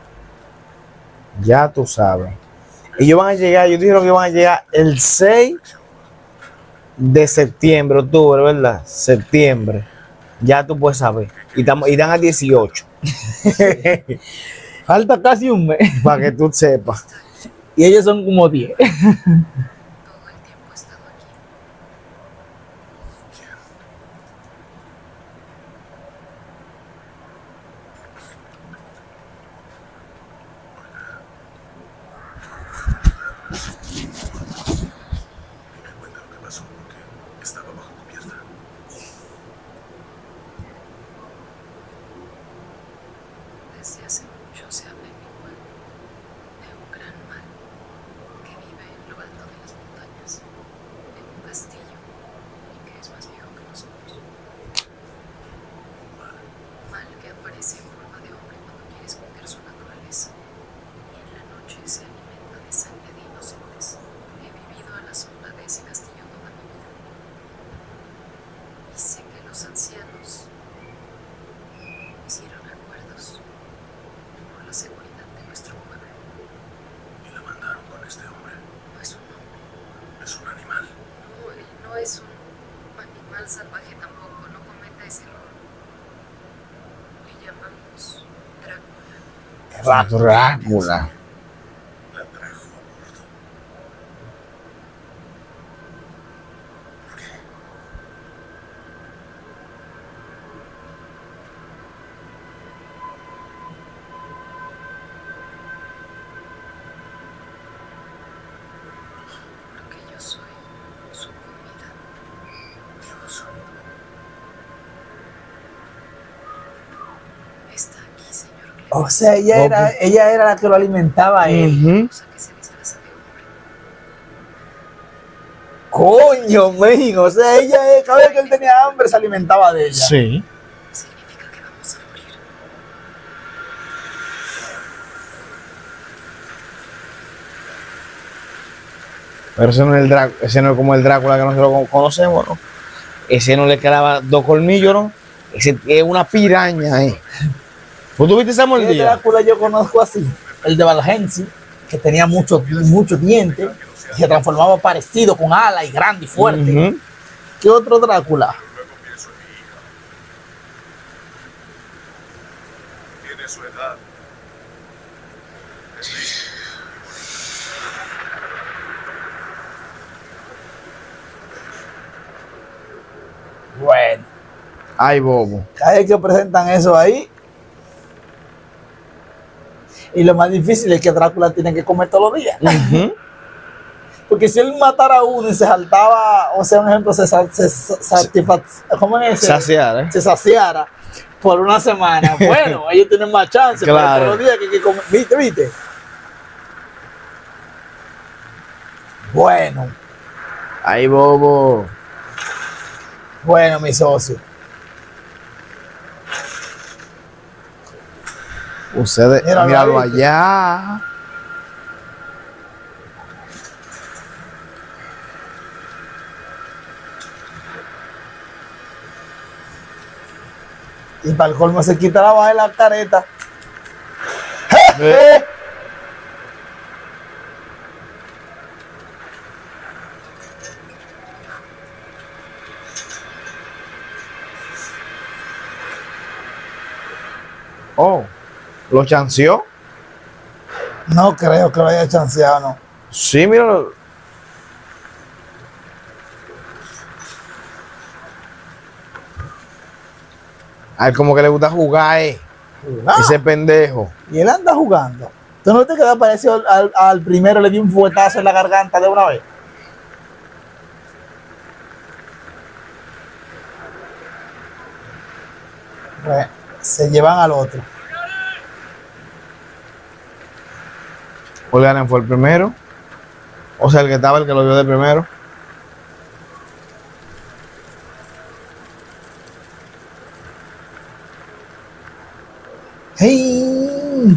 B: Ya tú sabes. Ellos van a llegar, ellos dijeron que van a llegar el seis de septiembre, octubre, ¿verdad? Septiembre. Ya tú puedes saber. Y, estamos, y dan a dieciocho.
A: Falta casi un mes.
B: Para que tú sepas.
A: Y ellos son como diez.
D: Todo el tiempo he estado aquí.
C: Y me cuenta lo que pasó porque estaba bajo cubierta.
G: Desde hace mucho se habla en mi pueblo de un gran mal que vive en lo alto de las montañas, en un castillo, y que es más viejo que nosotros. Un mal que aparece en forma de hombre cuando quiere esconder su naturaleza, y en la noche se alimenta de sangre de inocentes. He vivido a la sombra de ese castillo toda mi vida, y sé que los ancianos hicieron acuerdos por la seguridad de nuestro pueblo.
C: Y la mandaron con este hombre.
G: No es un hombre,
C: Es un animal.
G: no, él no es un animal salvaje tampoco, no cometa ese error. Le llamamos Drácula.
B: Drácula.
C: La trajo a bordo.
A: O sea, ella era, ella era la que lo alimentaba a él.
B: Ujú.
G: Cosa que se disfraza de hombre.
A: Coño, men. O sea, ella, eh, cada vez que él tenía hambre, se alimentaba de ella.
B: Sí.
G: Significa que vamos a morir.
B: Pero ese no es el Drá- ese no es como el Drácula que nosotros con- conocemos, ¿no? Ese no le quedaba dos colmillos, ¿no? Ese es una piraña, ¿eh? ¿Pues tú viste esa
A: El
B: mordida?
A: Drácula yo conozco así. El de Valhensi, que tenía muchos muchos dientes. Y se transformaba parecido, con alas y grande y fuerte.
B: Ujú.
A: ¿Qué otro Drácula?
C: Luego pienso en mi hija. Tiene su edad. Es listo.
A: Bueno,
B: Ay, bobo.
A: cada vez que presentan eso ahí. Y lo más difícil es que Drácula tiene que comer todos los días.
B: Ujú.
A: Porque si él matara a uno y se saltaba, o sea, un ejemplo, se, sa- se, sa- satisfa- ¿cómo es?
B: Saciar, ¿eh?
A: Se saciara por una semana. Bueno, ellos tienen más chance, pero
B: Claro.
A: todos los días que hay que comer. ¿Viste, viste? Bueno,
B: Ay, bobo.
A: bueno, mi socio.
B: Ustedes,
A: Míralo
B: míralo
A: ahí.
B: allá.
A: Y para el colmo se quita la baja de la careta.
B: Eh. Oh, ¿lo chanceó?
A: No creo que lo haya chanceado, no.
B: Sí, míralo. A él como que le gusta jugar, eh.
A: Ah,
B: Ese pendejo.
A: y él anda jugando. ¿Tú no te quedas parecido al, al- al primero? Le di un fuetazo en la garganta de una vez. Bueno, se llevan al otro.
B: Olganen fue el primero. O sea, el que estaba, el que lo vio de primero.
A: ¡Hey!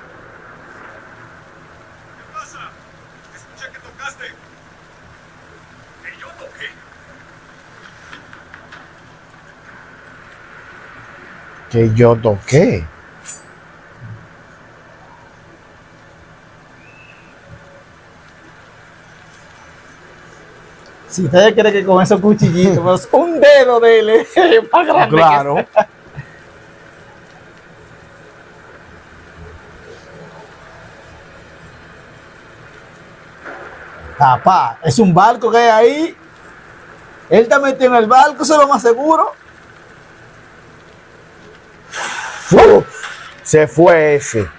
F: ¿Qué pasa? Escuché que tocaste. Que yo toqué.
B: Que yo toqué.
A: Si ustedes creen que con esos cuchillitos, pues, un dedo de él es más grande. que
B: Claro.
A: Papá, es un barco que hay ahí. Él está metido en el barco, eso es lo más seguro.
B: ¡Fu! Se fue ese.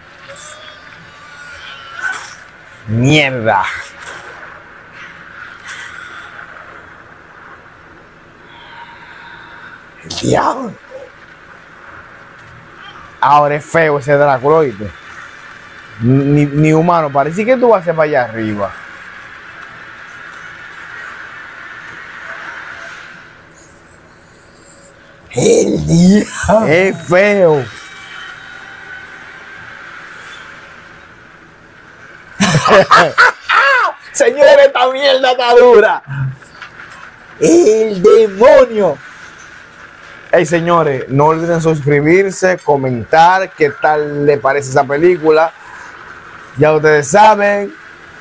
B: Mierda.
A: Diablo.
B: Ahora es feo ese Drácula, ¿oíste? Ni, ni humano, parece que tú vas a para allá arriba.
A: El diablo.
B: Es feo.
A: Señores, esta mierda está dura. El demonio.
B: Hey, señores, no olviden suscribirse, comentar qué tal le parece esa película. Ya ustedes saben.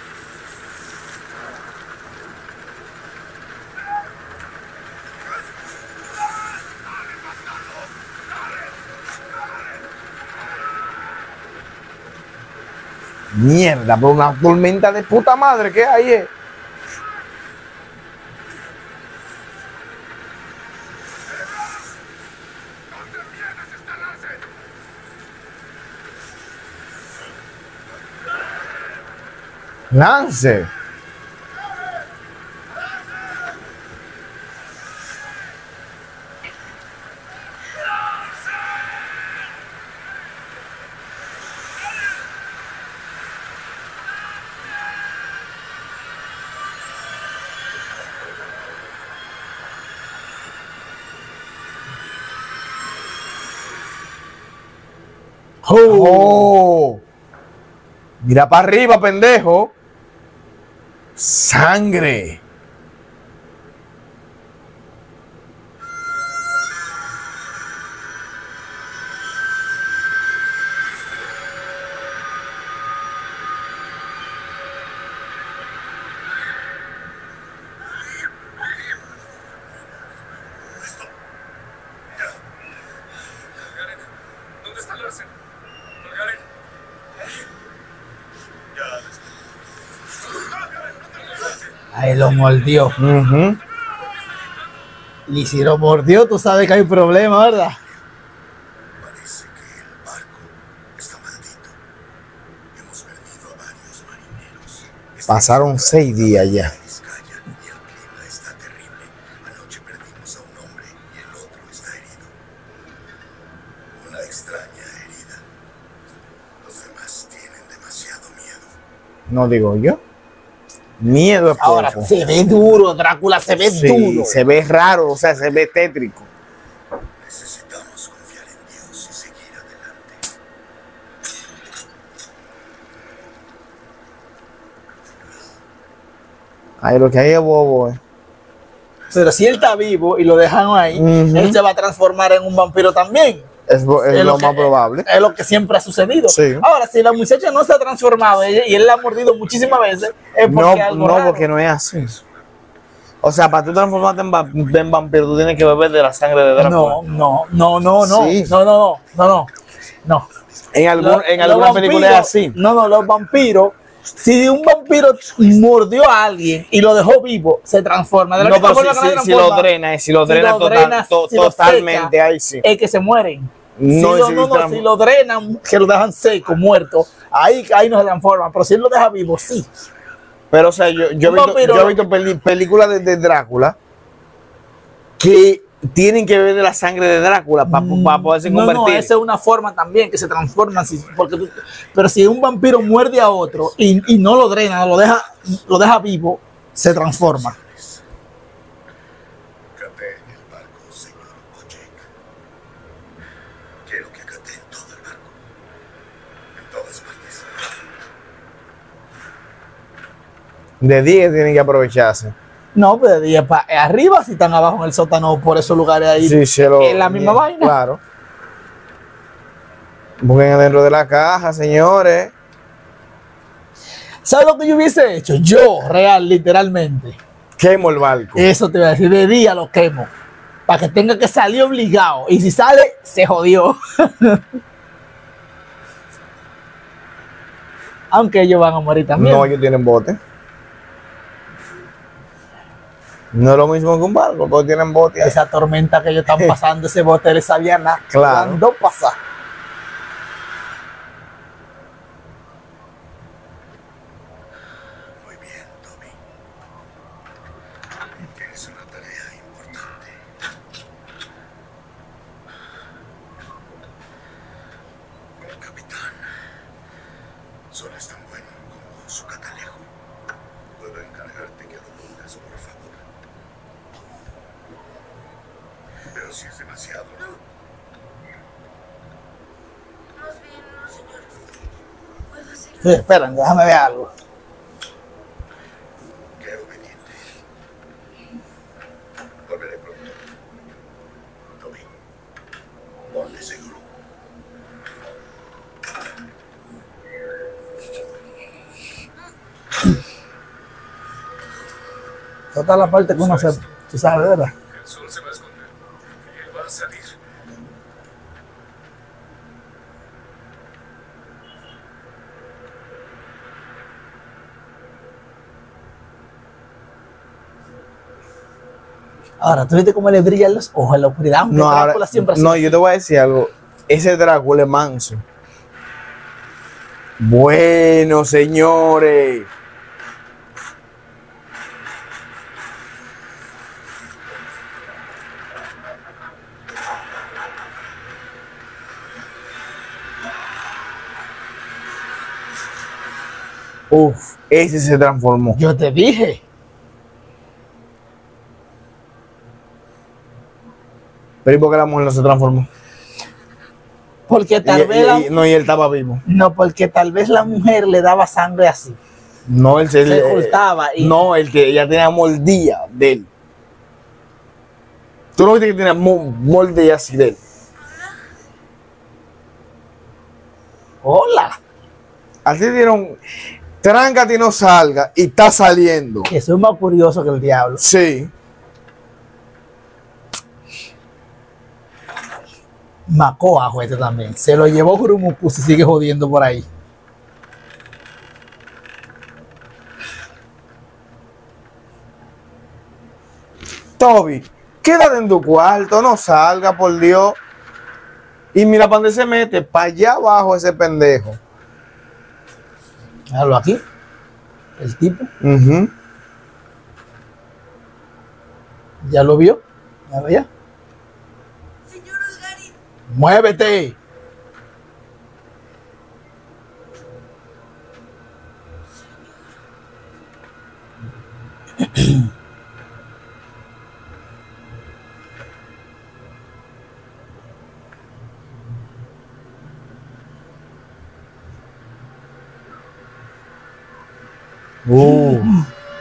B: Mierda, pero una tormenta de puta madre que hay, eh. Lance. Oh. Mira para arriba, pendejo. Sangre.
E: ¿Dónde está Larsen? Garen.
C: Ya les
A: Ahí lo mordió.
B: Ujú.
A: Y si lo mordió, tú sabes que hay problema, ¿verdad?
C: parece que el barco está maldito. Hemos perdido a varios marineros. Esta
B: Pasaron seis días ya.
C: Vizcaya y el clima está terrible. Anoche perdimos a un hombre y el otro está herido. Una extraña herida. Los demás tienen demasiado miedo.
B: No digo yo. Miedo es
A: Ahora
B: poco.
A: se ve duro, Drácula se ve
B: Sí,
A: duro.
B: se ve raro, o sea, se ve tétrico.
C: Necesitamos confiar en Dios y seguir adelante.
B: Ay, lo que hay es bobo, eh.
A: Pero si él está vivo y lo dejan ahí,
B: Ujú.
A: él se va a transformar en un vampiro también.
B: Es, bo- es
A: Es
B: lo
A: que-
B: más probable.
A: Es lo que siempre ha sucedido.
B: Sí.
A: Ahora, si la muchacha no se ha transformado ella- y él la ha mordido muchísimas veces, es porque
B: No,
A: algo
B: no,
A: raro.
B: porque no es así. O sea, para tú transformarte en, va- en vampiro, tú tienes que beber de la sangre de Drácula.
A: No, no, no, no, no,
B: Sí.
A: no, no, no, no, no.
B: En, algún,
A: Lo-
B: en
A: los
B: alguna película es
A: vampiros-
B: así.
A: No, no, los vampiros, si un vampiro mordió a alguien y lo dejó vivo, se transforma. De la
B: No,
A: misma
B: pero si,
A: forma que
B: si-
A: la
B: si lo
A: transforma,
B: drena, y si lo
A: si
B: drena,
A: lo
B: total-
A: drena,
B: to-
A: si lo
B: totalmente,
A: seca,
B: ahí sí.
A: es que se mueren.
B: No,
A: si lo,
B: si
A: no, no,
B: trans-
A: si lo drenan, que lo dejan seco, muerto, ahí, ahí no se transforma. Pero si él lo deja vivo, sí.
B: Pero, o sea, yo, yo, he,
A: Un
B: visto,
A: vampiro-
B: yo he visto peli- películas de, de Drácula que tienen que beber de la sangre de Drácula para poderse
A: Mm, no,
B: convertir.
A: no, esa es una forma también que se transforma. si- porque tú- pero si un vampiro muerde a otro y, y no lo drena, lo deja, lo deja vivo, se transforma.
C: Caté en el barco, señor Bojack. Quiero que cate en todo el barco. En todas partes.
B: De día tienen que aprovecharse.
A: No, pero de día pa- arriba, si están abajo en el sótano, por esos lugares ahí.
B: Sí, se lo-
A: es la misma vaina.
B: Claro. Busquen adentro de la caja, señores.
A: ¿Sabes lo que yo hubiese hecho? Yo, real, literalmente.
B: Quemo el barco.
A: Eso te voy a decir, de día lo quemo. Para que tenga que salir obligado. Y si sale, se jodió. Aunque ellos van a morir también.
B: No, ellos tienen bote. No es lo mismo que un barco, todos tienen bote.
A: Esa tormenta que ellos están pasando, ese bote les sabía nada.
B: Claro.
A: Cuando pasa.
C: Muy bien, Toby. Tienes una tarea importante. El capitán solo es tan bueno como su catalejo. Puedo encargarte que lo pongas, por favor. Pero si es demasiado,
D: Más bien, no, señor. ¿Puedo hacerlo?
A: Sí, esperen, déjame ver algo.
C: qué obediente. Volveré pronto. Toby, ponte seguro.
A: Esta es la parte que uno se, tú sabes, ¿verdad?
E: El sol se va a esconder. Él va a salir.
A: Ahora, ¿tú viste cómo le brillan los ojos en la oscuridad? Aunque
B: No,
A: Drácula
B: ahora-
A: siempre ha sido
B: no,
A: así.
B: yo te voy a decir algo. Ese Drácula es manso. Bueno, señores. Uf, ese se transformó.
A: Yo te dije.
B: Pero ¿y por qué la mujer no se transformó?
A: Porque tal
B: Y-
A: vez
B: y-
A: la,
B: y- no, y él estaba vivo.
A: no, porque tal vez la mujer le daba sangre así.
B: No, él se,
A: Se ocultaba y-
B: No, el que ella tenía mordida de él. Tú no viste que tenía mo- mordida así de él.
A: Hola.
B: Así dieron, tráncate y no salga, y está saliendo.
A: Eso es más curioso que el diablo.
B: Sí.
A: Macó ajo este también. Se lo llevó Jurumucus y sigue jodiendo por ahí.
B: Toby, quédate en tu cuarto, no salga, por Dios. Y mira para dónde se mete, para allá abajo ese pendejo.
A: Hágalo aquí. El tipo.
B: Ujú.
A: Ya lo vio. Ya lo ya.
D: Señor Olgarin,
A: Muévete.
B: Uh.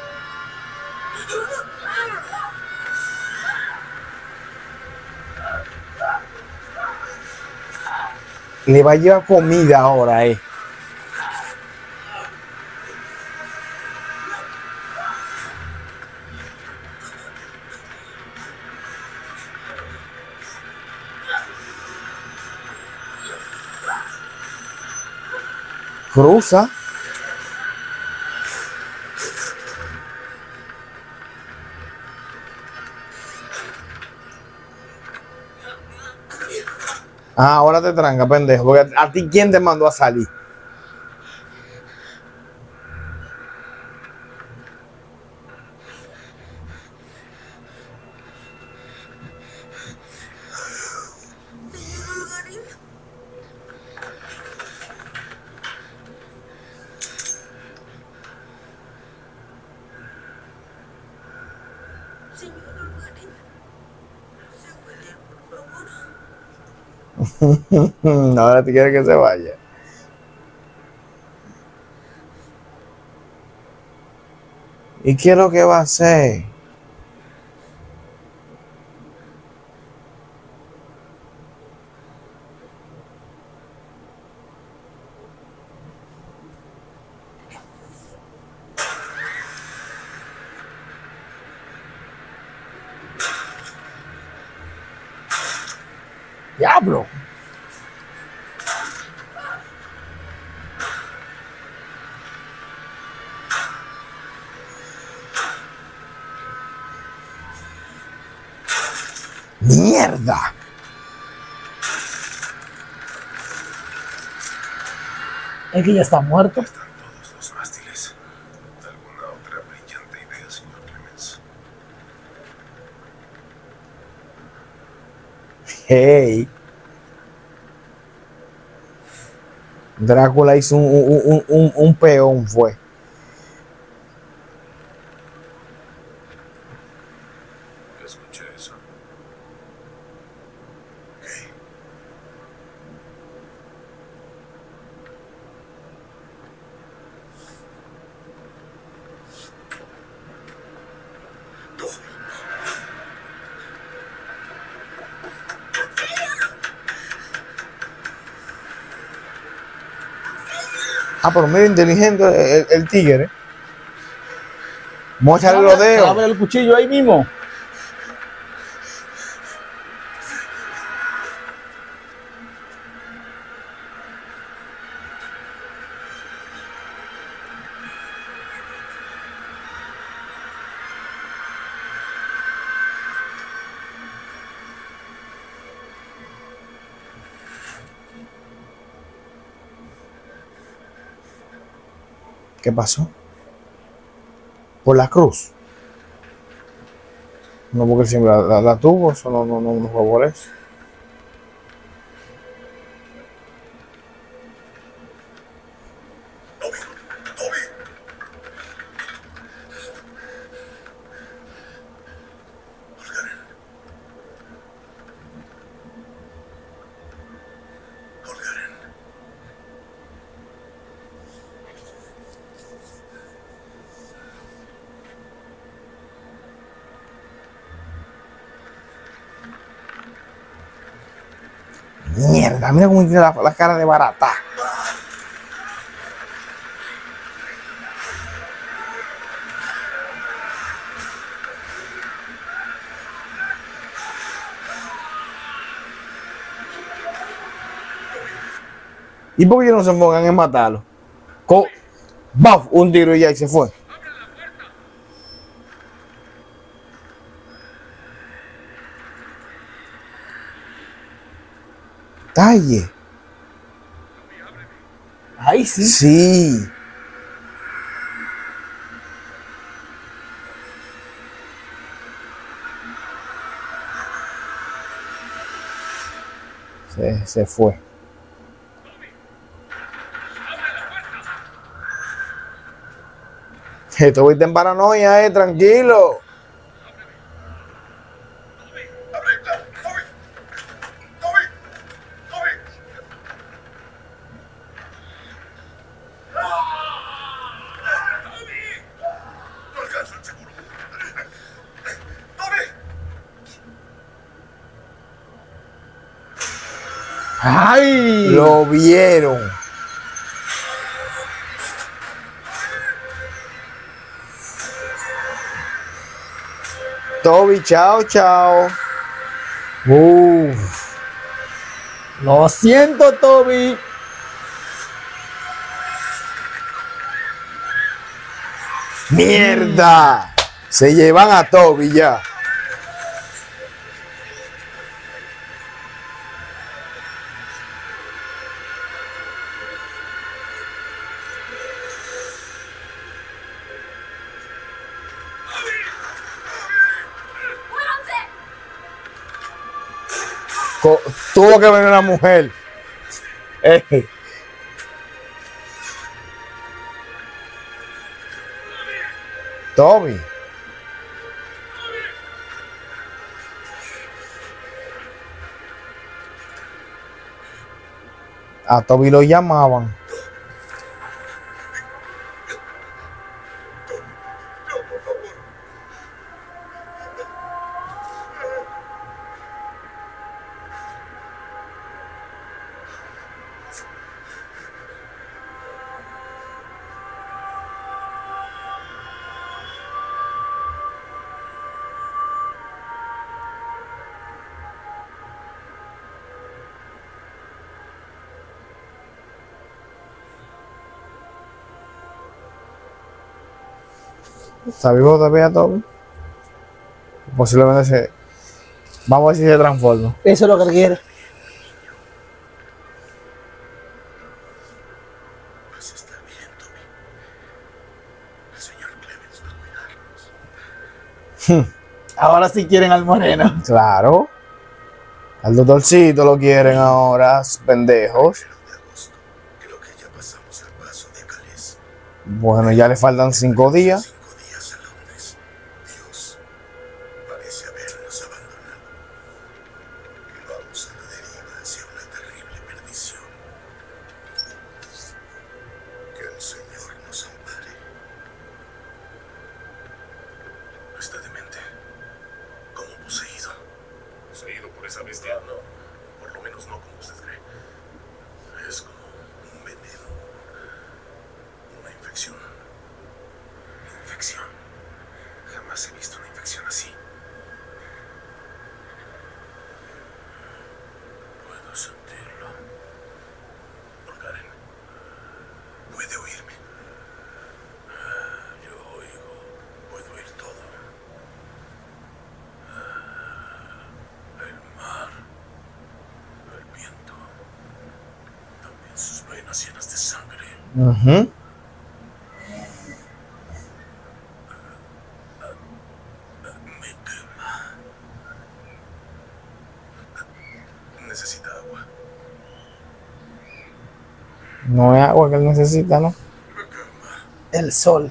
B: Le va a llevar comida ahora, eh. Cruza. Ah, ahora te tranca, pendejo. Porque a ti, ¿quién te mandó a salir?
D: señor Olgarin. Señor Olgarin, se puede, por favor.
B: Ahora te quiere que se vaya. ¿Y qué es lo que va a hacer?
A: Diablo.
B: ¡Mierda!
A: Es que ya está muerto.
C: Están todos los mástiles. ¿Alguna otra brillante idea, señor Clemens?
B: Hey. Drácula hizo un, un, un, un, un peón, fue.
C: Yo escuché eso. ¿Qué?
B: Ah, pero medio inteligente el, el tigre. Vamos a echarle los dedos.
A: Abre el cuchillo ahí mismo.
B: ¿Qué pasó? Por la cruz. No, porque él siempre la, la, la tuvo, eso no, no, no, no fue por eso.
C: Toby, Toby. Olgarin.
B: Mierda, mira cómo tiene la, la cara de barata. ¿Y por qué no se pongan en matarlo? Co ¡Baf! Un tiro y ya y se fue. Talle.
A: Ay, sí.
B: Sí. Se, se fue. Esto está en paranoia, eh, tranquilo.
C: No alcanzo el seguro.
A: Ay.
B: Lo vieron. Toby, chao, chao. Uf.
A: Lo siento, Toby.
B: ¡Mierda! Se llevan a Toby ya. Co- Tuvo que venir una mujer. Eh. Toby. A Toby lo llamaban. ¿Está vivo todavía Toby? Posiblemente se... Vamos a ver si se transforma.
A: Eso es lo que él quiere.
C: Vas a estar bien, Toby. El señor Clemens va a cuidarnos.
A: Ahora sí quieren al moreno.
B: Claro. Al doctorcito lo quieren ahora, pendejos.
C: De agosto, creo que ya pasamos el paso de Calais.
B: Bueno, ya le faltan cinco días.
C: Cinco días a Londres. Dios parece habernos abandonado. Y vamos a la deriva hacia una terrible perdición. Que el Señor nos ampare. Está demente. Como poseído.
E: Poseído por esa bestia.
C: No, por lo menos no como usted cree. Es como un veneno. Una infección. Infección. Jamás he visto una infección así. Puedo sentirlo. Por Karen. Puede oírme. Yo oigo. Puedo oír todo. El mar. El viento. También sus venas llenas de sangre.
B: Ujú.
C: Me quema. Necesita agua.
B: No es agua que él necesita, ¿no?
C: Me quema.
A: El sol.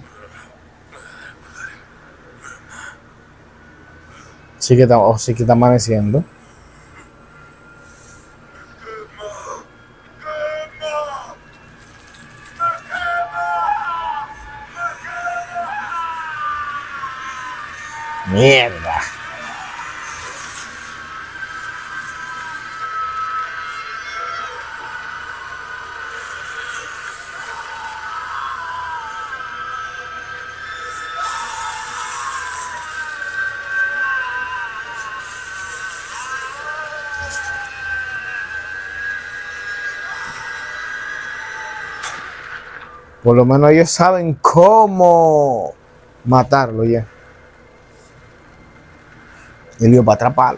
B: Sí que está, oh, sí que está amaneciendo. Mierda. Por lo menos ellos saben cómo matarlo ya. Y lío para atraparlo.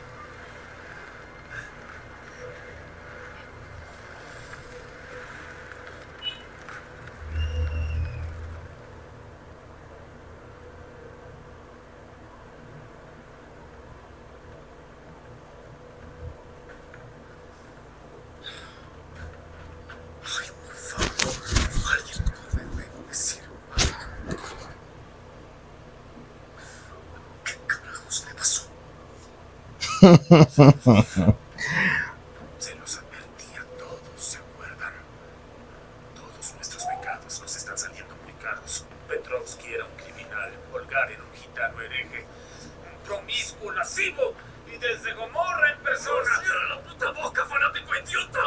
E: Se los advertí a todos, ¿se acuerdan? Todos nuestros pecados nos están saliendo muy caros. Petrovsky era un criminal, Volgar era un gitano hereje, un promiscuo lascivo, y desde Gomorra en persona. ¡Cierra la puta boca, fanático idiota!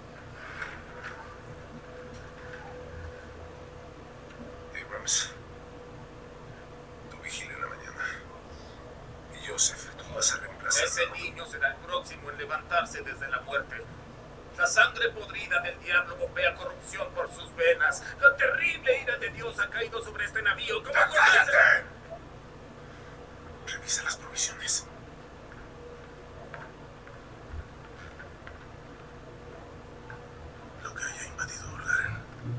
C: Abrams, tú vigila en la mañana. Y Joseph, tú vas a reemplazar.
E: Ese niño será el próximo en levantarse desde la muerte. La sangre podrida del diablo bombea corrupción por sus venas. La terrible ira de Dios ha caído sobre este navío. ¿Cómo
C: ¡Cállate! Revisa las provisiones. Lo que haya invadido Bulgaren,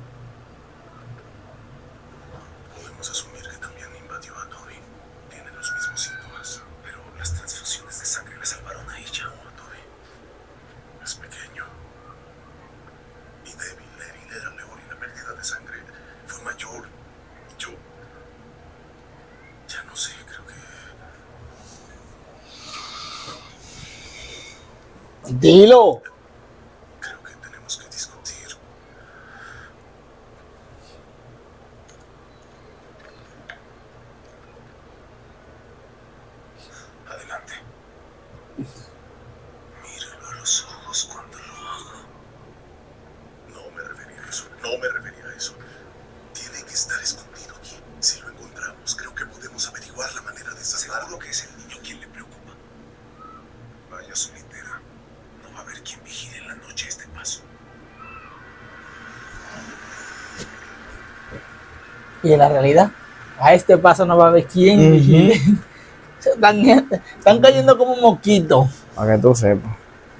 C: podemos asumir que también invadió a Toby. Tiene los mismos síntomas, pero las transfusiones de sangre le salvaron a ella o a Toby. Es pequeño y débil. La herida era peor y la pérdida de sangre fue mayor. Y yo ya no sé, creo que
A: Dilo.
C: creo que tenemos que discutir. Adelante. Míralo a los ojos cuando lo haga. No me refería a eso. No me refería a eso. Tiene que estar escondido aquí. Si lo encontramos, creo que podemos averiguar la manera de salvarlo. Seguro que es el niño quien le preocupa. Vaya solitera. No va a haber quien vigile en la noche este paso.
A: Y en la realidad, a este paso no va a haber quien
B: Ujú.
A: vigile. Están, están cayendo como mosquitos.
B: Para que tú sepas.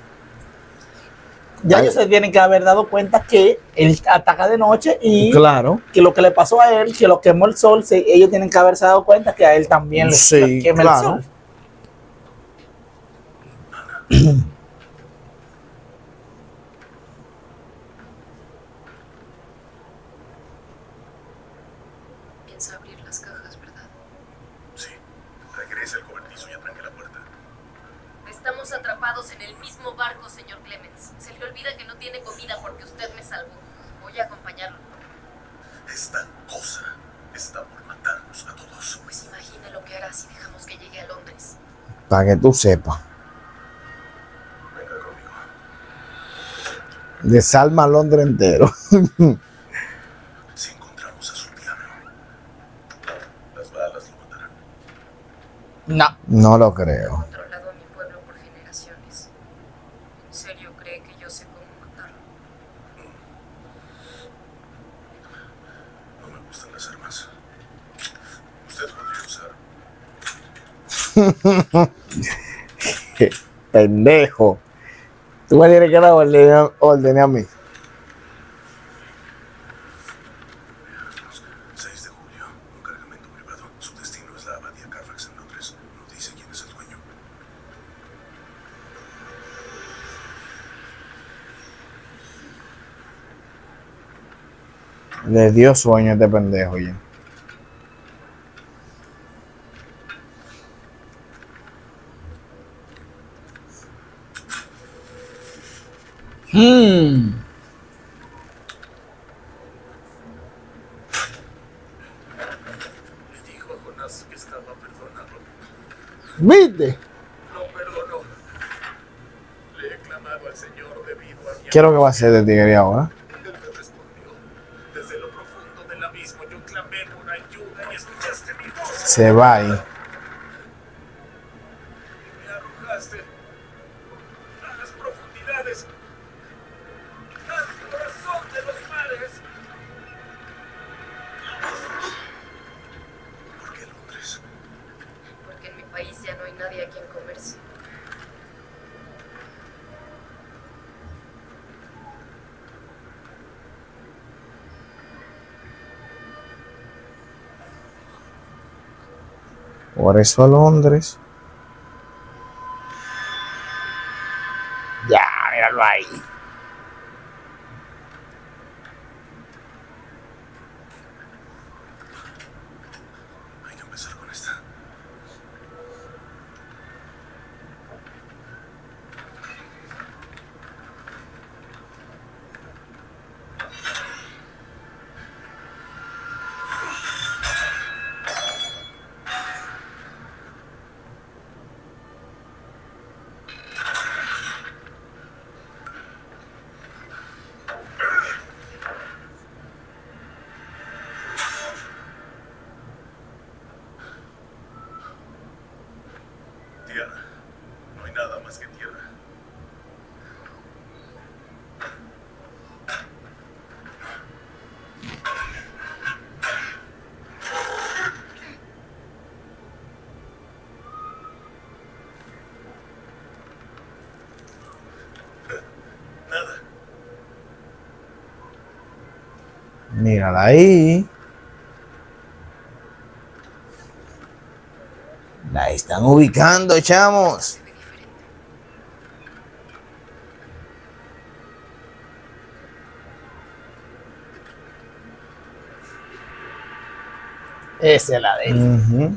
A: Ya
B: Ay.
A: ellos se tienen que haber dado cuenta que él ataca de noche y
B: Claro.
A: que lo que le pasó a él, que lo quemó el sol, se- ellos tienen que haberse dado cuenta que a él también le,
B: Sí,
A: le quema
B: claro.
A: el sol.
G: Piensa abrir las cajas, ¿verdad?
C: Sí. Regrese al cobertizo y atranque la puerta.
H: Estamos atrapados en el mismo barco, señor Clemens. Se le olvida que no tiene comida porque usted me salvó. Voy a acompañarlo.
C: Esta cosa está por matarnos a todos.
H: Pues imagina lo que hará si dejamos que llegue a Londres.
B: Para que tú sepas.
C: Venga conmigo.
B: Desalma a Londres entero.
C: Si encontramos a su diablo, las balas lo matarán.
A: No.
B: No lo creo.
G: Controlado a mi pueblo por generaciones. ¿En serio cree que yo sé cómo matarlo?
C: No me gustan las armas. Usted podría usar.
B: Qué pendejo. Tú me tienes que dar orden, orden a mí.
C: seis de julio, un cargamento privado. Su destino es la abadía Carfax en Londres. No dice quién es el dueño.
B: Le dio sueño a este pendejo ya.
A: Hmm.
E: Le dijo a Jonás que estaba perdonado.
A: ¿Viste?
E: No perdonó. Le he clamado al Señor debido a mi
B: ¿Qué es lo que va a hacer de tigre ahora?
E: Él me respondió. Desde lo profundo del abismo yo clamé por ayuda y escuchaste mi voz.
B: Se va ahí.
E: Me arrojaste a las profundidades, al corazón de los mares.
B: Por eso a Londres.
A: Ya, míralo ahí.
C: Hay que empezar con esta. Tierra. No hay nada más que tierra. Nada.
B: Mírala ahí. La están ubicando, chamos.
G: Se ve diferente.
A: Esa es la de él.
B: Ujú.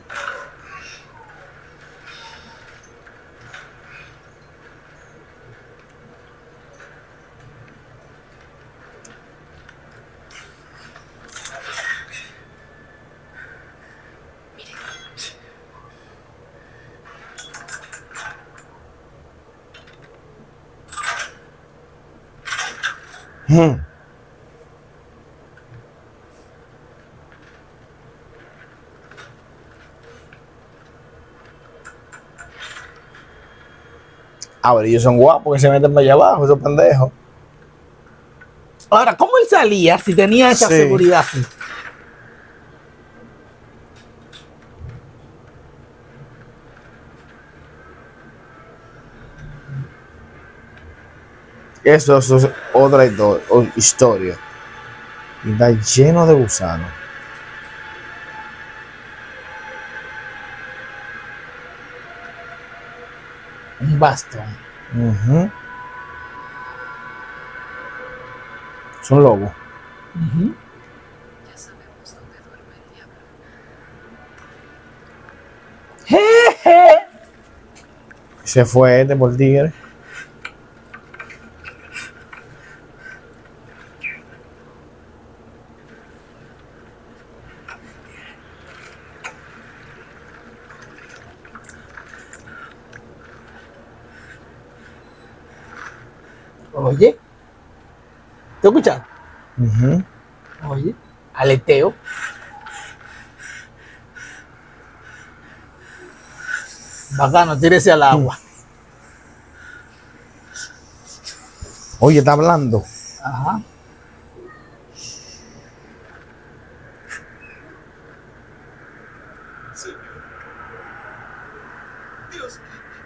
G: Mire,
B: Hmm. Ahora ellos son guapos que se meten para allá abajo, esos pendejos.
A: Ahora, ¿cómo él salía si tenía esa
B: Sí.
A: seguridad así?
B: Eso, eso es otra histo- o- historia. Y está lleno de gusanos.
A: Un bastón.
B: Ujú. Son lobos.
A: Ujú.
G: ya sabemos dónde duerme el diablo.
A: Jeje.
B: Se fue este por tigre.
A: Oye. ¿Te escuchas?
B: Ujú.
A: Oye. Aleteo. Bacano, tírese al agua.
B: Oye, está hablando.
A: Ajá.
C: Señor. Dios.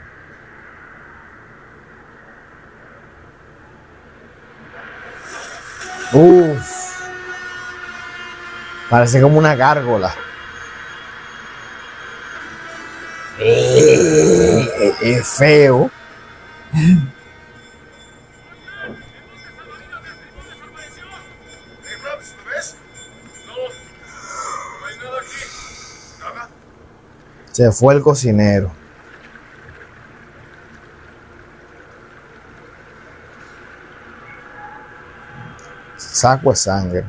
B: Uf. Parece como una gárgola. Eh, eh, Es feo.
C: Hey, Raps, ¿lo ves? No. No hay nada aquí. ¿Nada?
B: Se fue el cocinero. Saco de sangre.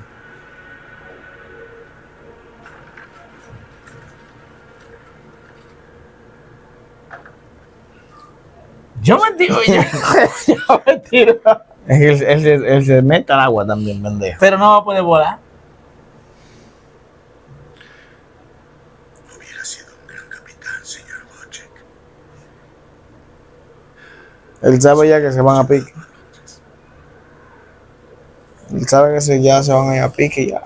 A: Yo me tiro, yo, yo me tiro.
B: Es que él, él se- él se mete al agua también, pendejo.
A: Pero no va a poder volar.
C: Hubiera sido un gran capitán, señor Bochek.
B: Él sabe ya que se van a pique. Él sabe que se, ya se van a ir a pique y ya.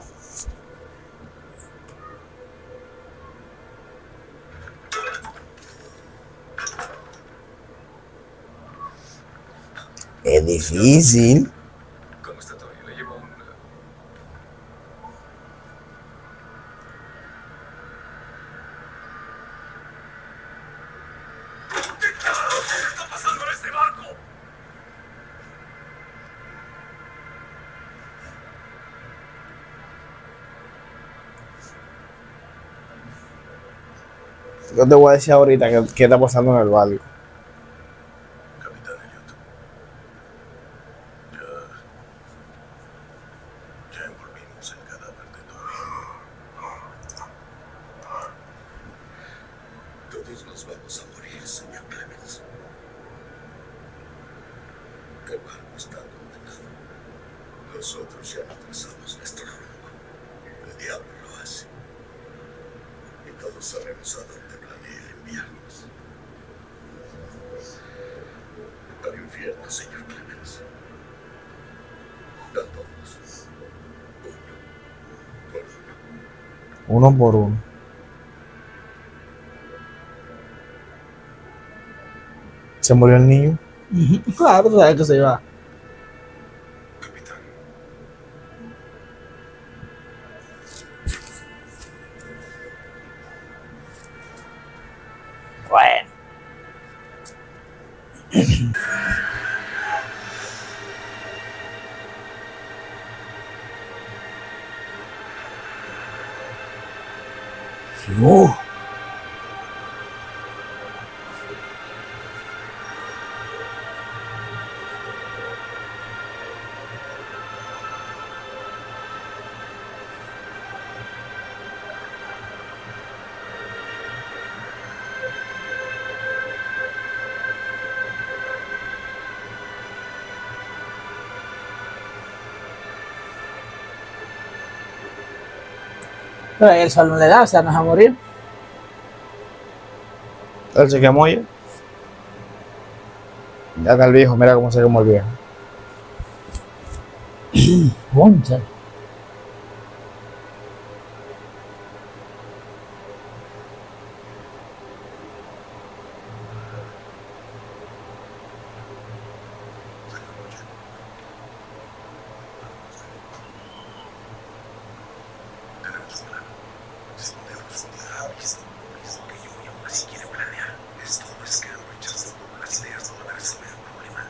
B: Es difícil.
E: ¿Cómo está Tony? Le llevo un...
B: Yo te voy a decir ahorita qué, qué está pasando en el barco.
C: Capitán Elliot. Ya. Ya envolvimos el cadáver de Toby. Todos nos vamos a morir, señor Clemens. El barco está condenado. Nosotros ya no trazamos nuestro rumbo. El diablo lo hace. Y todos sabemos a dónde planea enviarnos. Al infierno, señor Clemens. A todos. Uno por uno.
B: Uno por uno. ¿Se murió el niño?
A: Claro, tú sabes que se va.
C: Capitán.
A: Bueno. Uh. Pero el sol no le da, o sea, no se va a morir.
B: Él se quemó ya. Ya está el viejo, mira cómo se quemó el viejo.
A: Concha.
C: Tenemos un plan. Si podemos unir a mis nombres, que yo y aún así quiere planear. Esto no es Cambridge, hasta las ideas no van a resolver el problema.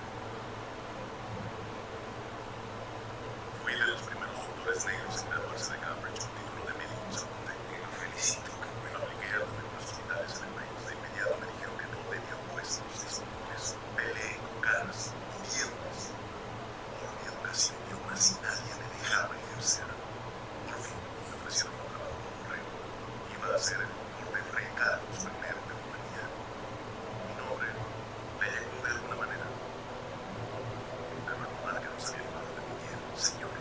C: Fui de los primeros doctores negros en graduarse de Cambridge con título de médico saludante. Y lo felicito. Me apliqué a los mejores hospitales en el país. De inmediato me dijeron que no tenía puestos disponibles. Peleé con caras, muriéndonos. Por mi educación y aún así nadie me dejaba ejercer. Por fin, me ofrecieron un trabajo como correo. Iba a ser el doctor de Fray Carlos primero de Rumanía. Mi nombre le llegó de alguna manera. Pero el mal que nos había llevado de mi tierra, señor.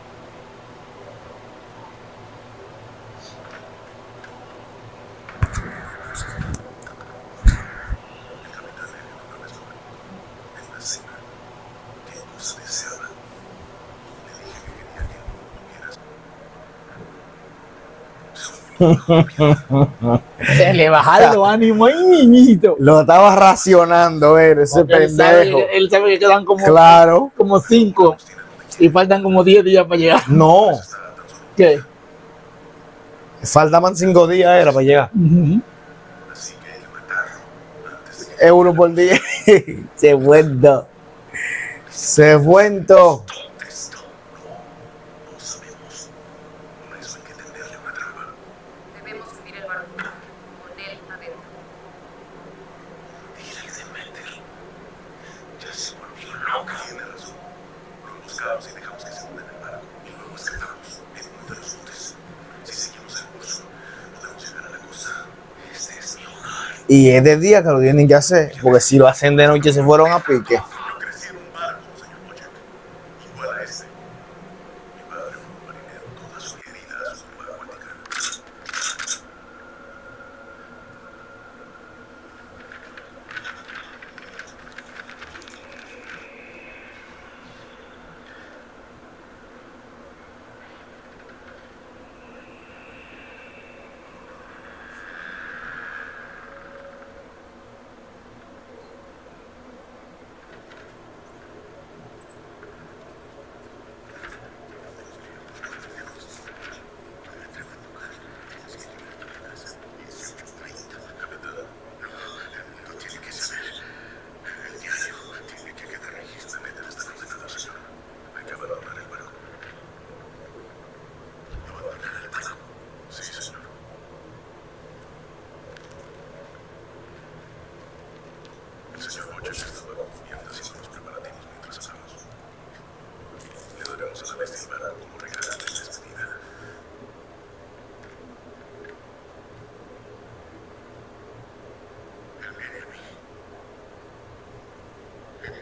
C: El capitán Elliot una vez lo preguntó en la cena qué cosa deseaba. Le dije que quería que el mundo tuviera
A: Se le bajaron los ánimos ahí, niñito.
B: Lo estaba racionando, él, ese
A: Porque él sabe,
B: pendejo.
A: él sabe que quedan como,
B: Claro.
A: como cinco y faltan como diez días para llegar.
B: No,
A: ¿Qué?
B: faltaban cinco días, era para llegar.
A: Ujú.
C: así que le mataron antes de que
B: Euro por día. Se fue en dos. Se fue en dos.
C: esto. No, no sabemos. Por eso hay que tenderle una trampa.
H: Debemos subir el barco. Con él adentro.
C: Dile de meter. Ya se volvió loca. Tiene razón. Lo emboscamos y dejamos que se hunda en el barco. Y luego escapamos en uno de los botes. Si seguimos el curso, podemos llegar a la costa. Este es mi hogar.
B: Y es de día que lo tienen que hacer, porque si lo hacen de noche se fueron a pique.
C: Yo crecí en un barco, señor Bojack. Igual a este. Mi padre fue un marinero. Toda su vida fue acuática.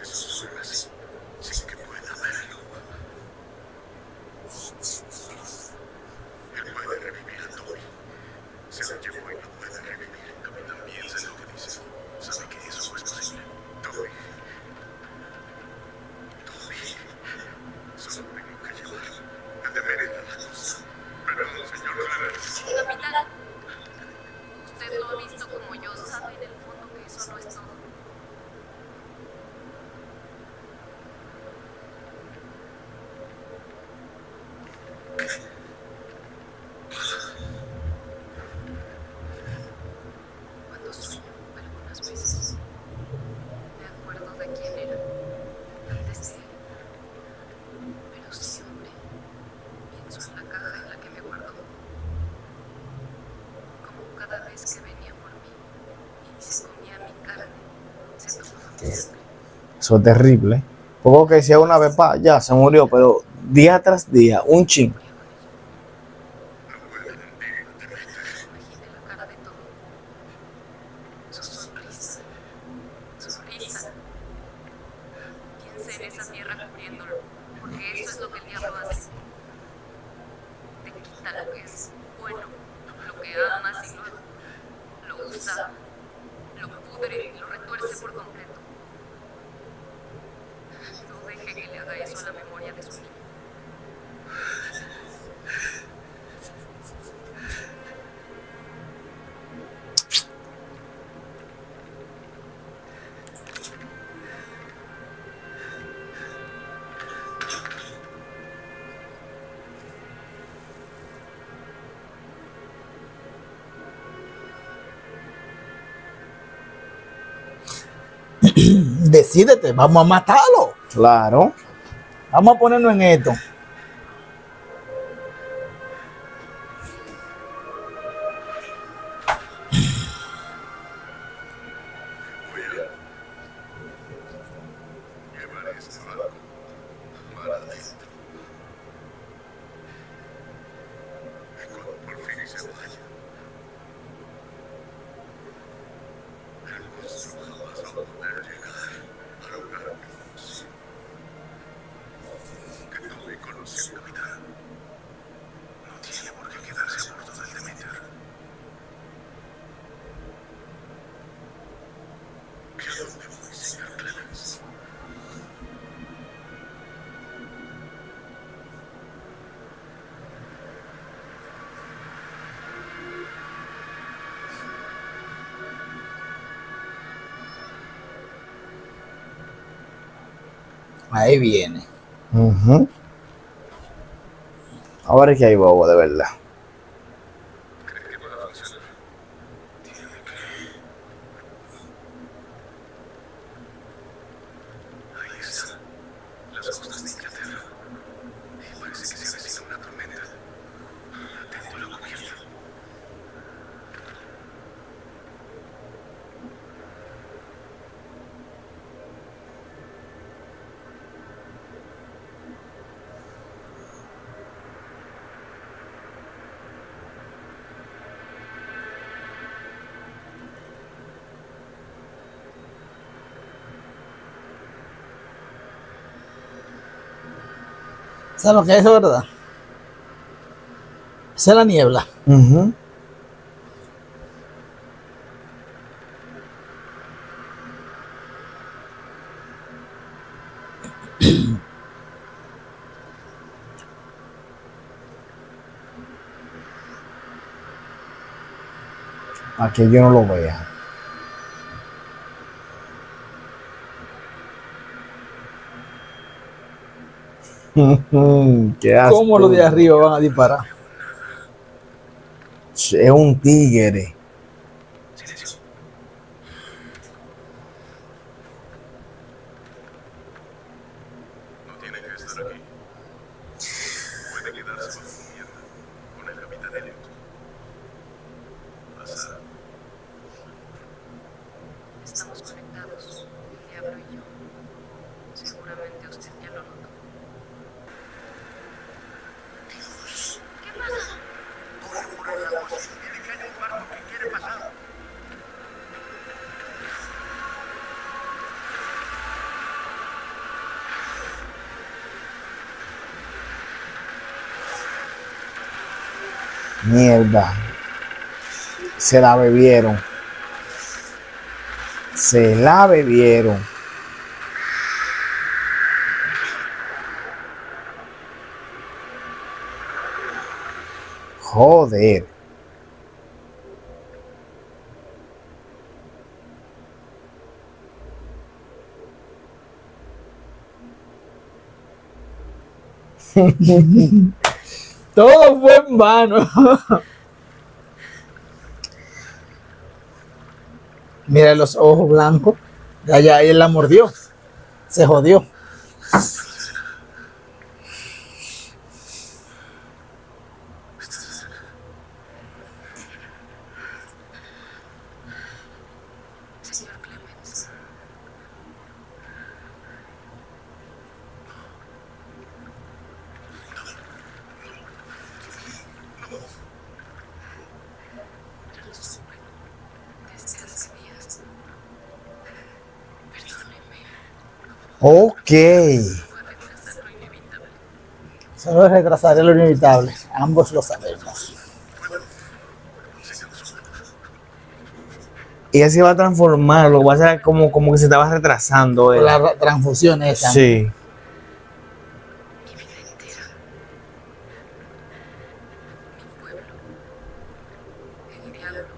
C: susurras sin que pueda verlo. Él puede revivir a Toby. Se lo llevó y no puede revivir. Capitán piensa en lo que dice. Sabe que eso no es posible. Toby. Toby. Solo tengo que llevarlo. El deber era la cosa. Perdón, señor Clemens.
H: Capitán, usted lo ha visto como yo, sabe en el fondo que eso no es todo. Cuando sueño algunas veces, me acuerdo de quién era antes de él. Pero siempre pienso en la caja en la que me guardó. Como cada vez que venía por mí y se comía mi carne, se tomaba mi sangre.
B: Eso es terrible. Poco que decía una vez, pa, ya se murió, pero día tras día, un ching.
H: Imagine la cara de todo. Su sonrisa. Su risa. Piense en esa tierra cubriéndolo, porque eso es lo que el diablo hace. Te quita lo que es bueno, lo que amas y luego lo usa, lo pudre y lo retuerce por completo. No deje que le haga eso a la memoria de su niño.
A: Decídete, vamos a matarlo.
B: Claro.
A: Vamos a ponernos en esto.
C: Voy a llevar este barco mar adentro. Y cuando por fin se vaya, el monstruo jamás va a poder llegar al lugar que conocí. Que Toby conoció, capitán. No tiene por qué quedarse a bordo del Demeter. ¿Que a dónde voy, señor Clemens?
A: Ahí viene.
B: Ujú. Ahora es que hay bobo, de verdad.
C: ¿Cree que pueda funcionar? Tiene que... Ahí está. Las costas de Inglaterra. Y parece que se avecina una tormenta. Atento a la cubierta.
A: ¿Sabes lo que es eso, verdad? Esa es la niebla.
B: Ujú. Aquí yo no lo vea. Qué asco.
A: ¿Cómo los de arriba van a disparar?
B: Es un tigre.
C: Silencio. No tiene que estar aquí. Puede quedarse bajo cubierta con el capitán Elliot. Pasa.
H: Estamos conectados, el diablo y yo. Seguramente usted ya lo notó. ¿Qué pasa?
F: Tiene que haya un barco que quiere pasar.
B: Mierda. Se la bebieron. Se la bebieron. Joder.
A: Todo fue en vano. Mira los ojos blancos. Ya, ya, él la mordió. Se jodió.
G: Señor Clemens. Yo lo supe desde hace días. Perdóneme.
B: Ok.
G: Fue retrasar lo inevitable.
A: Solo retrasaré lo inevitable. Ambos lo sabemos.
B: Ella se iba a transformar, lo que pasa era como, como que se estaba retrasando.
A: Por
B: Era.
A: la transfusión esa.
B: Sí.
G: Mi vida entera. Mi pueblo. El diablo.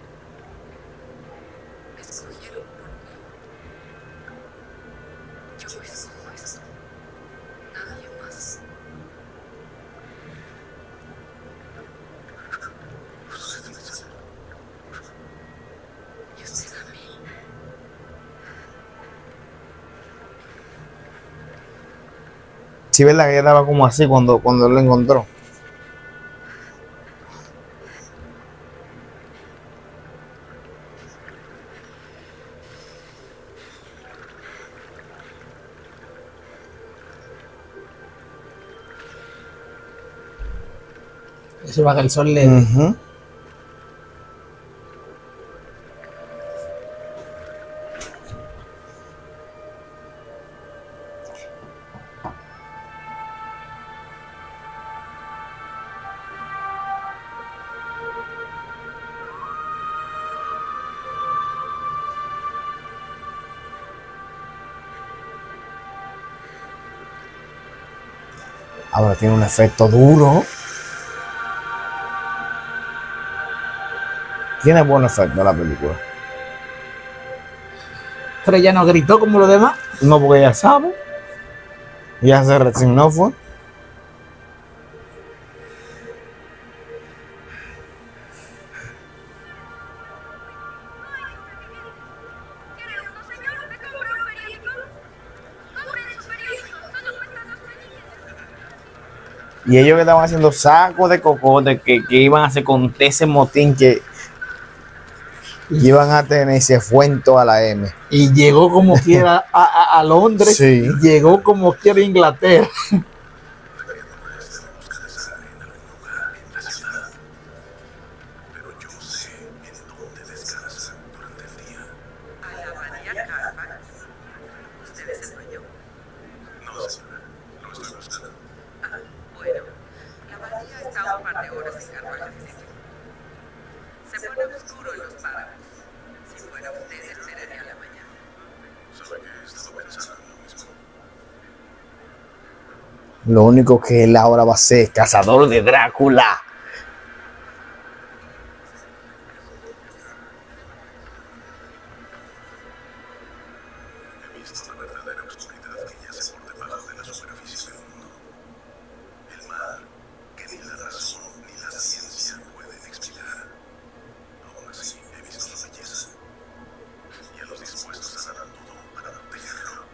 G: Me escogieron por mí. Yo escojo eso. Nadie más. Y usted a mí.
B: Sí, verdad que ella estaba como así cuando, cuando él lo encontró.
A: Eso va que el sol le.
B: Ujú. Ahora tiene un efecto duro. Tiene buen efecto la película.
A: Pero ella no gritó como los demás.
B: No, porque ella sabe. Ella se resignó, fue. Y ellos que estaban haciendo sacos de cocote que, que iban a hacer con ese motín que iban a tener, y se fue en toda la M.
A: Y llegó como quiera a, a, a Londres.
B: Sí.
A: Y llegó como quiera a Inglaterra.
C: Pero yo sé en dónde descansan durante el día.
I: A la Abadía Carfax. ¿Usted es el dueño?
C: No, señora, lo estoy buscando.
I: Ah, bueno. La abadía está a un par de horas en carruaje de sitio. Se pone oscuro en los páramos. Si fuera usted, esperaría a la mañana.
C: Sabe que he estado pensando en lo mismo.
B: Lo único que él ahora va a ser cazador de Drácula.
C: He visto la verdadera oscuridad que yace por debajo de la superficie del mundo. El mal que ni la razón ni la ciencia pueden explicar. Aún así, he visto su belleza. Y a los dispuestos a dar todo para protegerlo.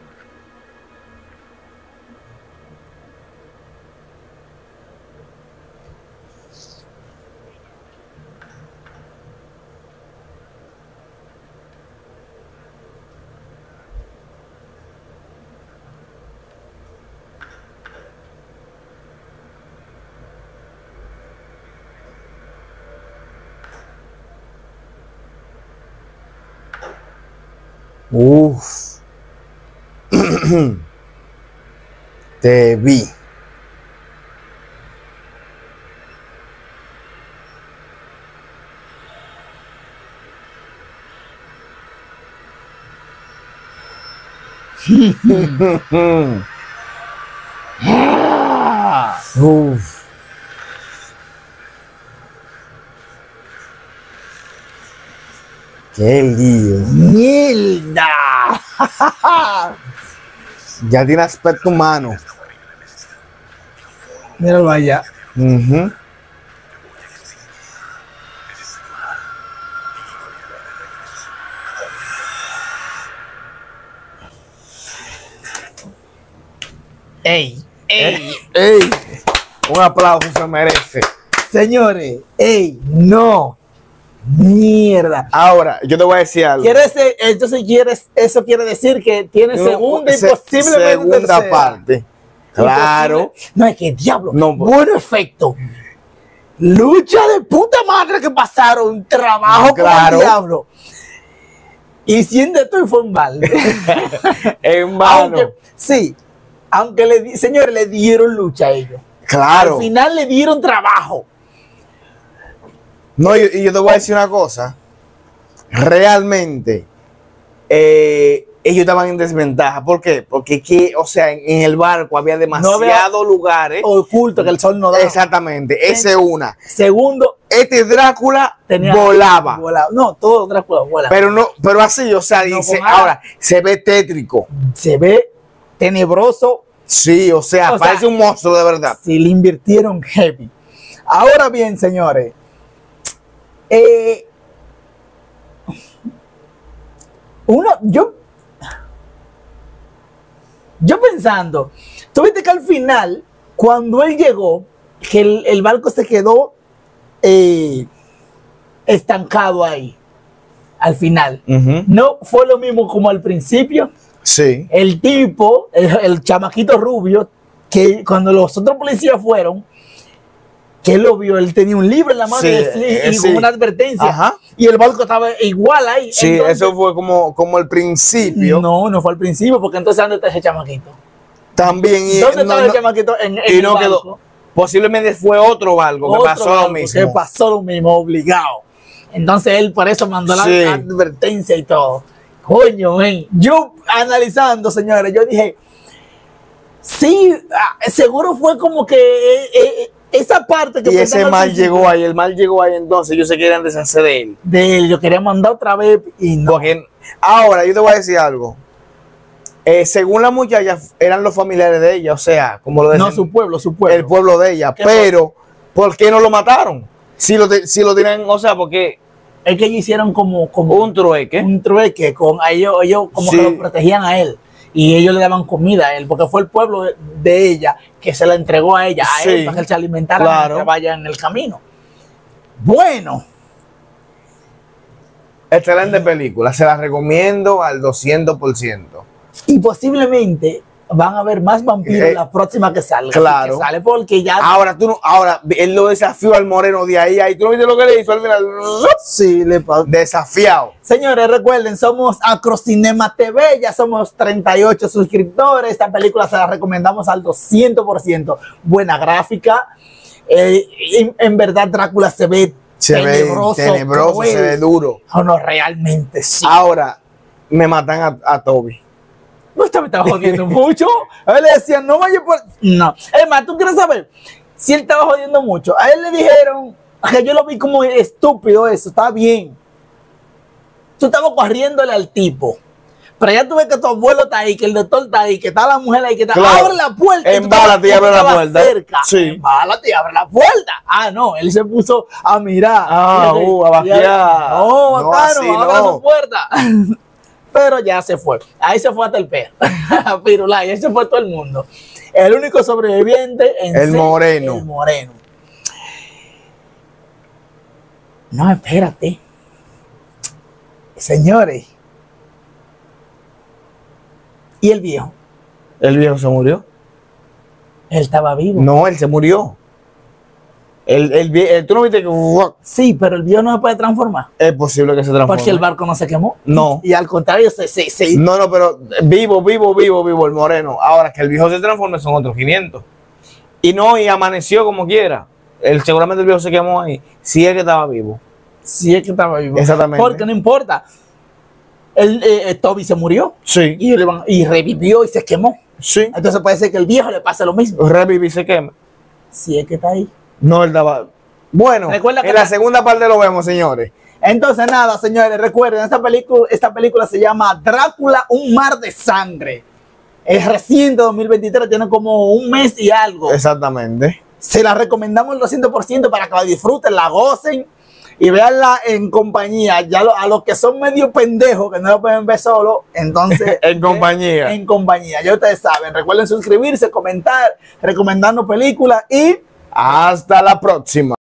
B: Uf. Te vi. Uf. Qué lío.
A: ¡Mierda!
B: Ya tiene aspecto humano.
A: Míralo allá.
B: Ujú.
A: ¡Ey! ¡Ey!
B: ¡Ey! Un aplauso se merece.
A: Señores, ¡ey! ¡No! ¡Mierda!
B: Ahora, yo te voy a decir algo.
A: ¿Quieres, eh, entonces quieres, eso quiere decir que tiene
B: No,
A: segunda y
B: se-
A: posiblemente
B: segunda
A: tercera.
B: parte. Claro.
A: Imposible. No, es que diablo.
B: No, pues.
A: Buen efecto. Lucha de puta madre que pasaron. Trabajo
B: Claro.
A: con el diablo. Y siendo esto fue un balde.
B: En
A: Aunque,
B: mano.
A: sí. Aunque le di- señores, le dieron lucha a ellos.
B: Claro.
A: Al final le dieron trabajo.
B: No, y, y yo te voy a decir una cosa. Realmente, eh, ellos estaban en desventaja. ¿Por qué? Porque que, o sea, en, en el barco había demasiados lugares.
A: Oculto que el sol no da.
B: Exactamente, esa es una.
A: Segundo,
B: Este Drácula
A: tenía
B: volaba.
A: volaba. No, todo Drácula vuela.
B: Pero no, pero así, o sea,
A: No,
B: dice,
A: con alas.
B: ahora, se ve tétrico.
A: Se ve tenebroso.
B: Sí, o sea,
A: O sea,
B: parece un monstruo de verdad.
A: Si le invirtieron heavy. Ahora bien, señores. eh, uno, yo. Yo pensando, tú viste que al final, cuando él llegó, que el, el barco se quedó eh, estancado ahí. Al final.
B: Ujú.
A: No fue lo mismo como al principio.
B: Sí.
A: El tipo, el, el chamaquito rubio, que cuando los otros policías fueron, que él lo vio, él tenía un libro en la mano
B: Sí,
A: y, decía-
B: eh,
A: y
B: sí.
A: con una advertencia.
B: Ajá.
A: Y el barco estaba igual ahí.
B: Sí,
A: Entonces,
B: eso fue como, como el principio.
A: No, no fue al principio, porque entonces ¿dónde está ese chamaquito?
B: También. Y,
A: ¿Dónde
B: no,
A: estaba el
B: no,
A: chamaquito? En, en
B: y
A: el
B: no
A: barco.
B: quedó. Posiblemente fue otro barco que
A: Otro
B: pasó lo
A: barco
B: mismo.
A: Que pasó lo mismo, obligado. Entonces él por eso mandó la
B: Sí.
A: advertencia y todo. Coño, ven. Yo analizando, señores, yo dije, sí, ah, seguro fue como que eh, eh, esa parte que
B: Y ese
A: pensaron al
B: mal
A: principio
B: llegó ahí, el mal llegó ahí, entonces ellos se querían deshacer de él.
A: de él, yo quería mandar otra vez y no.
B: Porque ahora yo te voy a decir algo. Eh, según la muchacha, eran los familiares de ella, o sea, como lo
A: No,
B: decían,
A: su pueblo, su pueblo.
B: el pueblo de ella.
A: ¿Qué
B: Pero, ¿por qué no lo mataron? Si lo, te- si lo tienen, o sea, porque
A: Es que ellos hicieron como, como
B: un trueque.
A: un trueque con a ellos, ellos como
B: Sí.
A: que lo protegían a él. Y ellos le daban comida a él, porque fue el pueblo de, de ella que se la entregó a ella, a
B: Sí,
A: él, para que él se alimentara
B: claro.
A: mientras vaya en el camino. Bueno,
B: Excelente película, se la recomiendo al doscientos por ciento.
A: y posiblemente van a haber más vampiros
B: Eh,
A: la próxima que salga.
B: claro.
A: Que sale porque ya.
B: Ahora tú no, ahora él lo desafió al moreno de ahí, ahí tú no viste lo que le hizo al final.
A: Sí, le pa-
B: Desafiado.
A: Señores, recuerden, somos Acrocinema T V, ya somos treinta y ocho suscriptores. Esta película se la recomendamos al doscientos por ciento. Buena gráfica. Eh, en, en verdad, Drácula se ve
B: Se
A: tenebroso.
B: ve tenebroso,
A: cruel.
B: se ve duro.
A: Oh, no, realmente sí.
B: Ahora me matan a, a Toby.
A: No, usted me estaba jodiendo mucho. A él le decían, no vaya por. No. Es más, ¿tú quieres saber? Si él estaba jodiendo mucho. A él le dijeron, que yo lo vi como estúpido eso, está bien. Tú estabas corriéndole al tipo. Pero ya tú ves que tu abuelo está ahí, que el doctor está ahí, que está la mujer ahí, que está.
B: Claro.
A: Abre la puerta. y tú
B: Embálate y
A: estabas-
B: abre la
A: tú estabas
B: puerta.
A: cerca.
B: Sí.
A: Embálate y abre la puerta. Ah, no. Él se puso a mirar.
B: Ah,
A: Y-
B: uh, a
A: y-
B: vaquear.
A: No,
B: No,
A: bacano,
B: así
A: abre
B: no.
A: su puerta. Pero ya se fue. Ahí se fue hasta el perro. Pirulay, ahí se fue todo el mundo. El único sobreviviente en
B: El
A: sí,
B: moreno.
A: El moreno. No, espérate. Señores. ¿Y el viejo?
B: El viejo se murió.
A: Él estaba vivo.
B: No, él se murió. El, el, vie- el- tú no viste que ¡guau!
A: Sí, pero el viejo no se puede transformar.
B: Es posible que se transforme.
A: Porque el barco no se quemó.
B: No.
A: Y al contrario, se, se, se-
B: No, no, pero vivo, vivo, vivo, vivo el moreno. Ahora que el viejo se transforme son otros quinientos. Y no, y amaneció como quiera. Él, seguramente el viejo se quemó ahí. Sí es que estaba vivo.
A: sí es que estaba vivo.
B: Exactamente.
A: Porque no importa. el, eh, Toby se murió
B: Sí,
A: y, le van- y revivió y se quemó.
B: sí.
A: Entonces puede ser que el viejo le pase lo mismo.
B: Reviví se quema.
A: Si es que está ahí.
B: No, él daba. Bueno,
A: Recuerda que
B: en la
A: la-
B: segunda parte lo vemos, señores.
A: Entonces, nada, señores, recuerden, esta película, esta película se llama Drácula, un mar de sangre. Es reciente, dos mil veintitrés, tiene como un mes y algo.
B: Exactamente.
A: Se la recomendamos al doscientos por ciento para que la disfruten, la gocen y veanla en compañía. Ya lo- a los que son medio pendejos, que no lo pueden ver solo, entonces...
B: En compañía.
A: En compañía, ya ustedes saben. Recuerden suscribirse, comentar, recomendarnos películas y...
B: Hasta la próxima.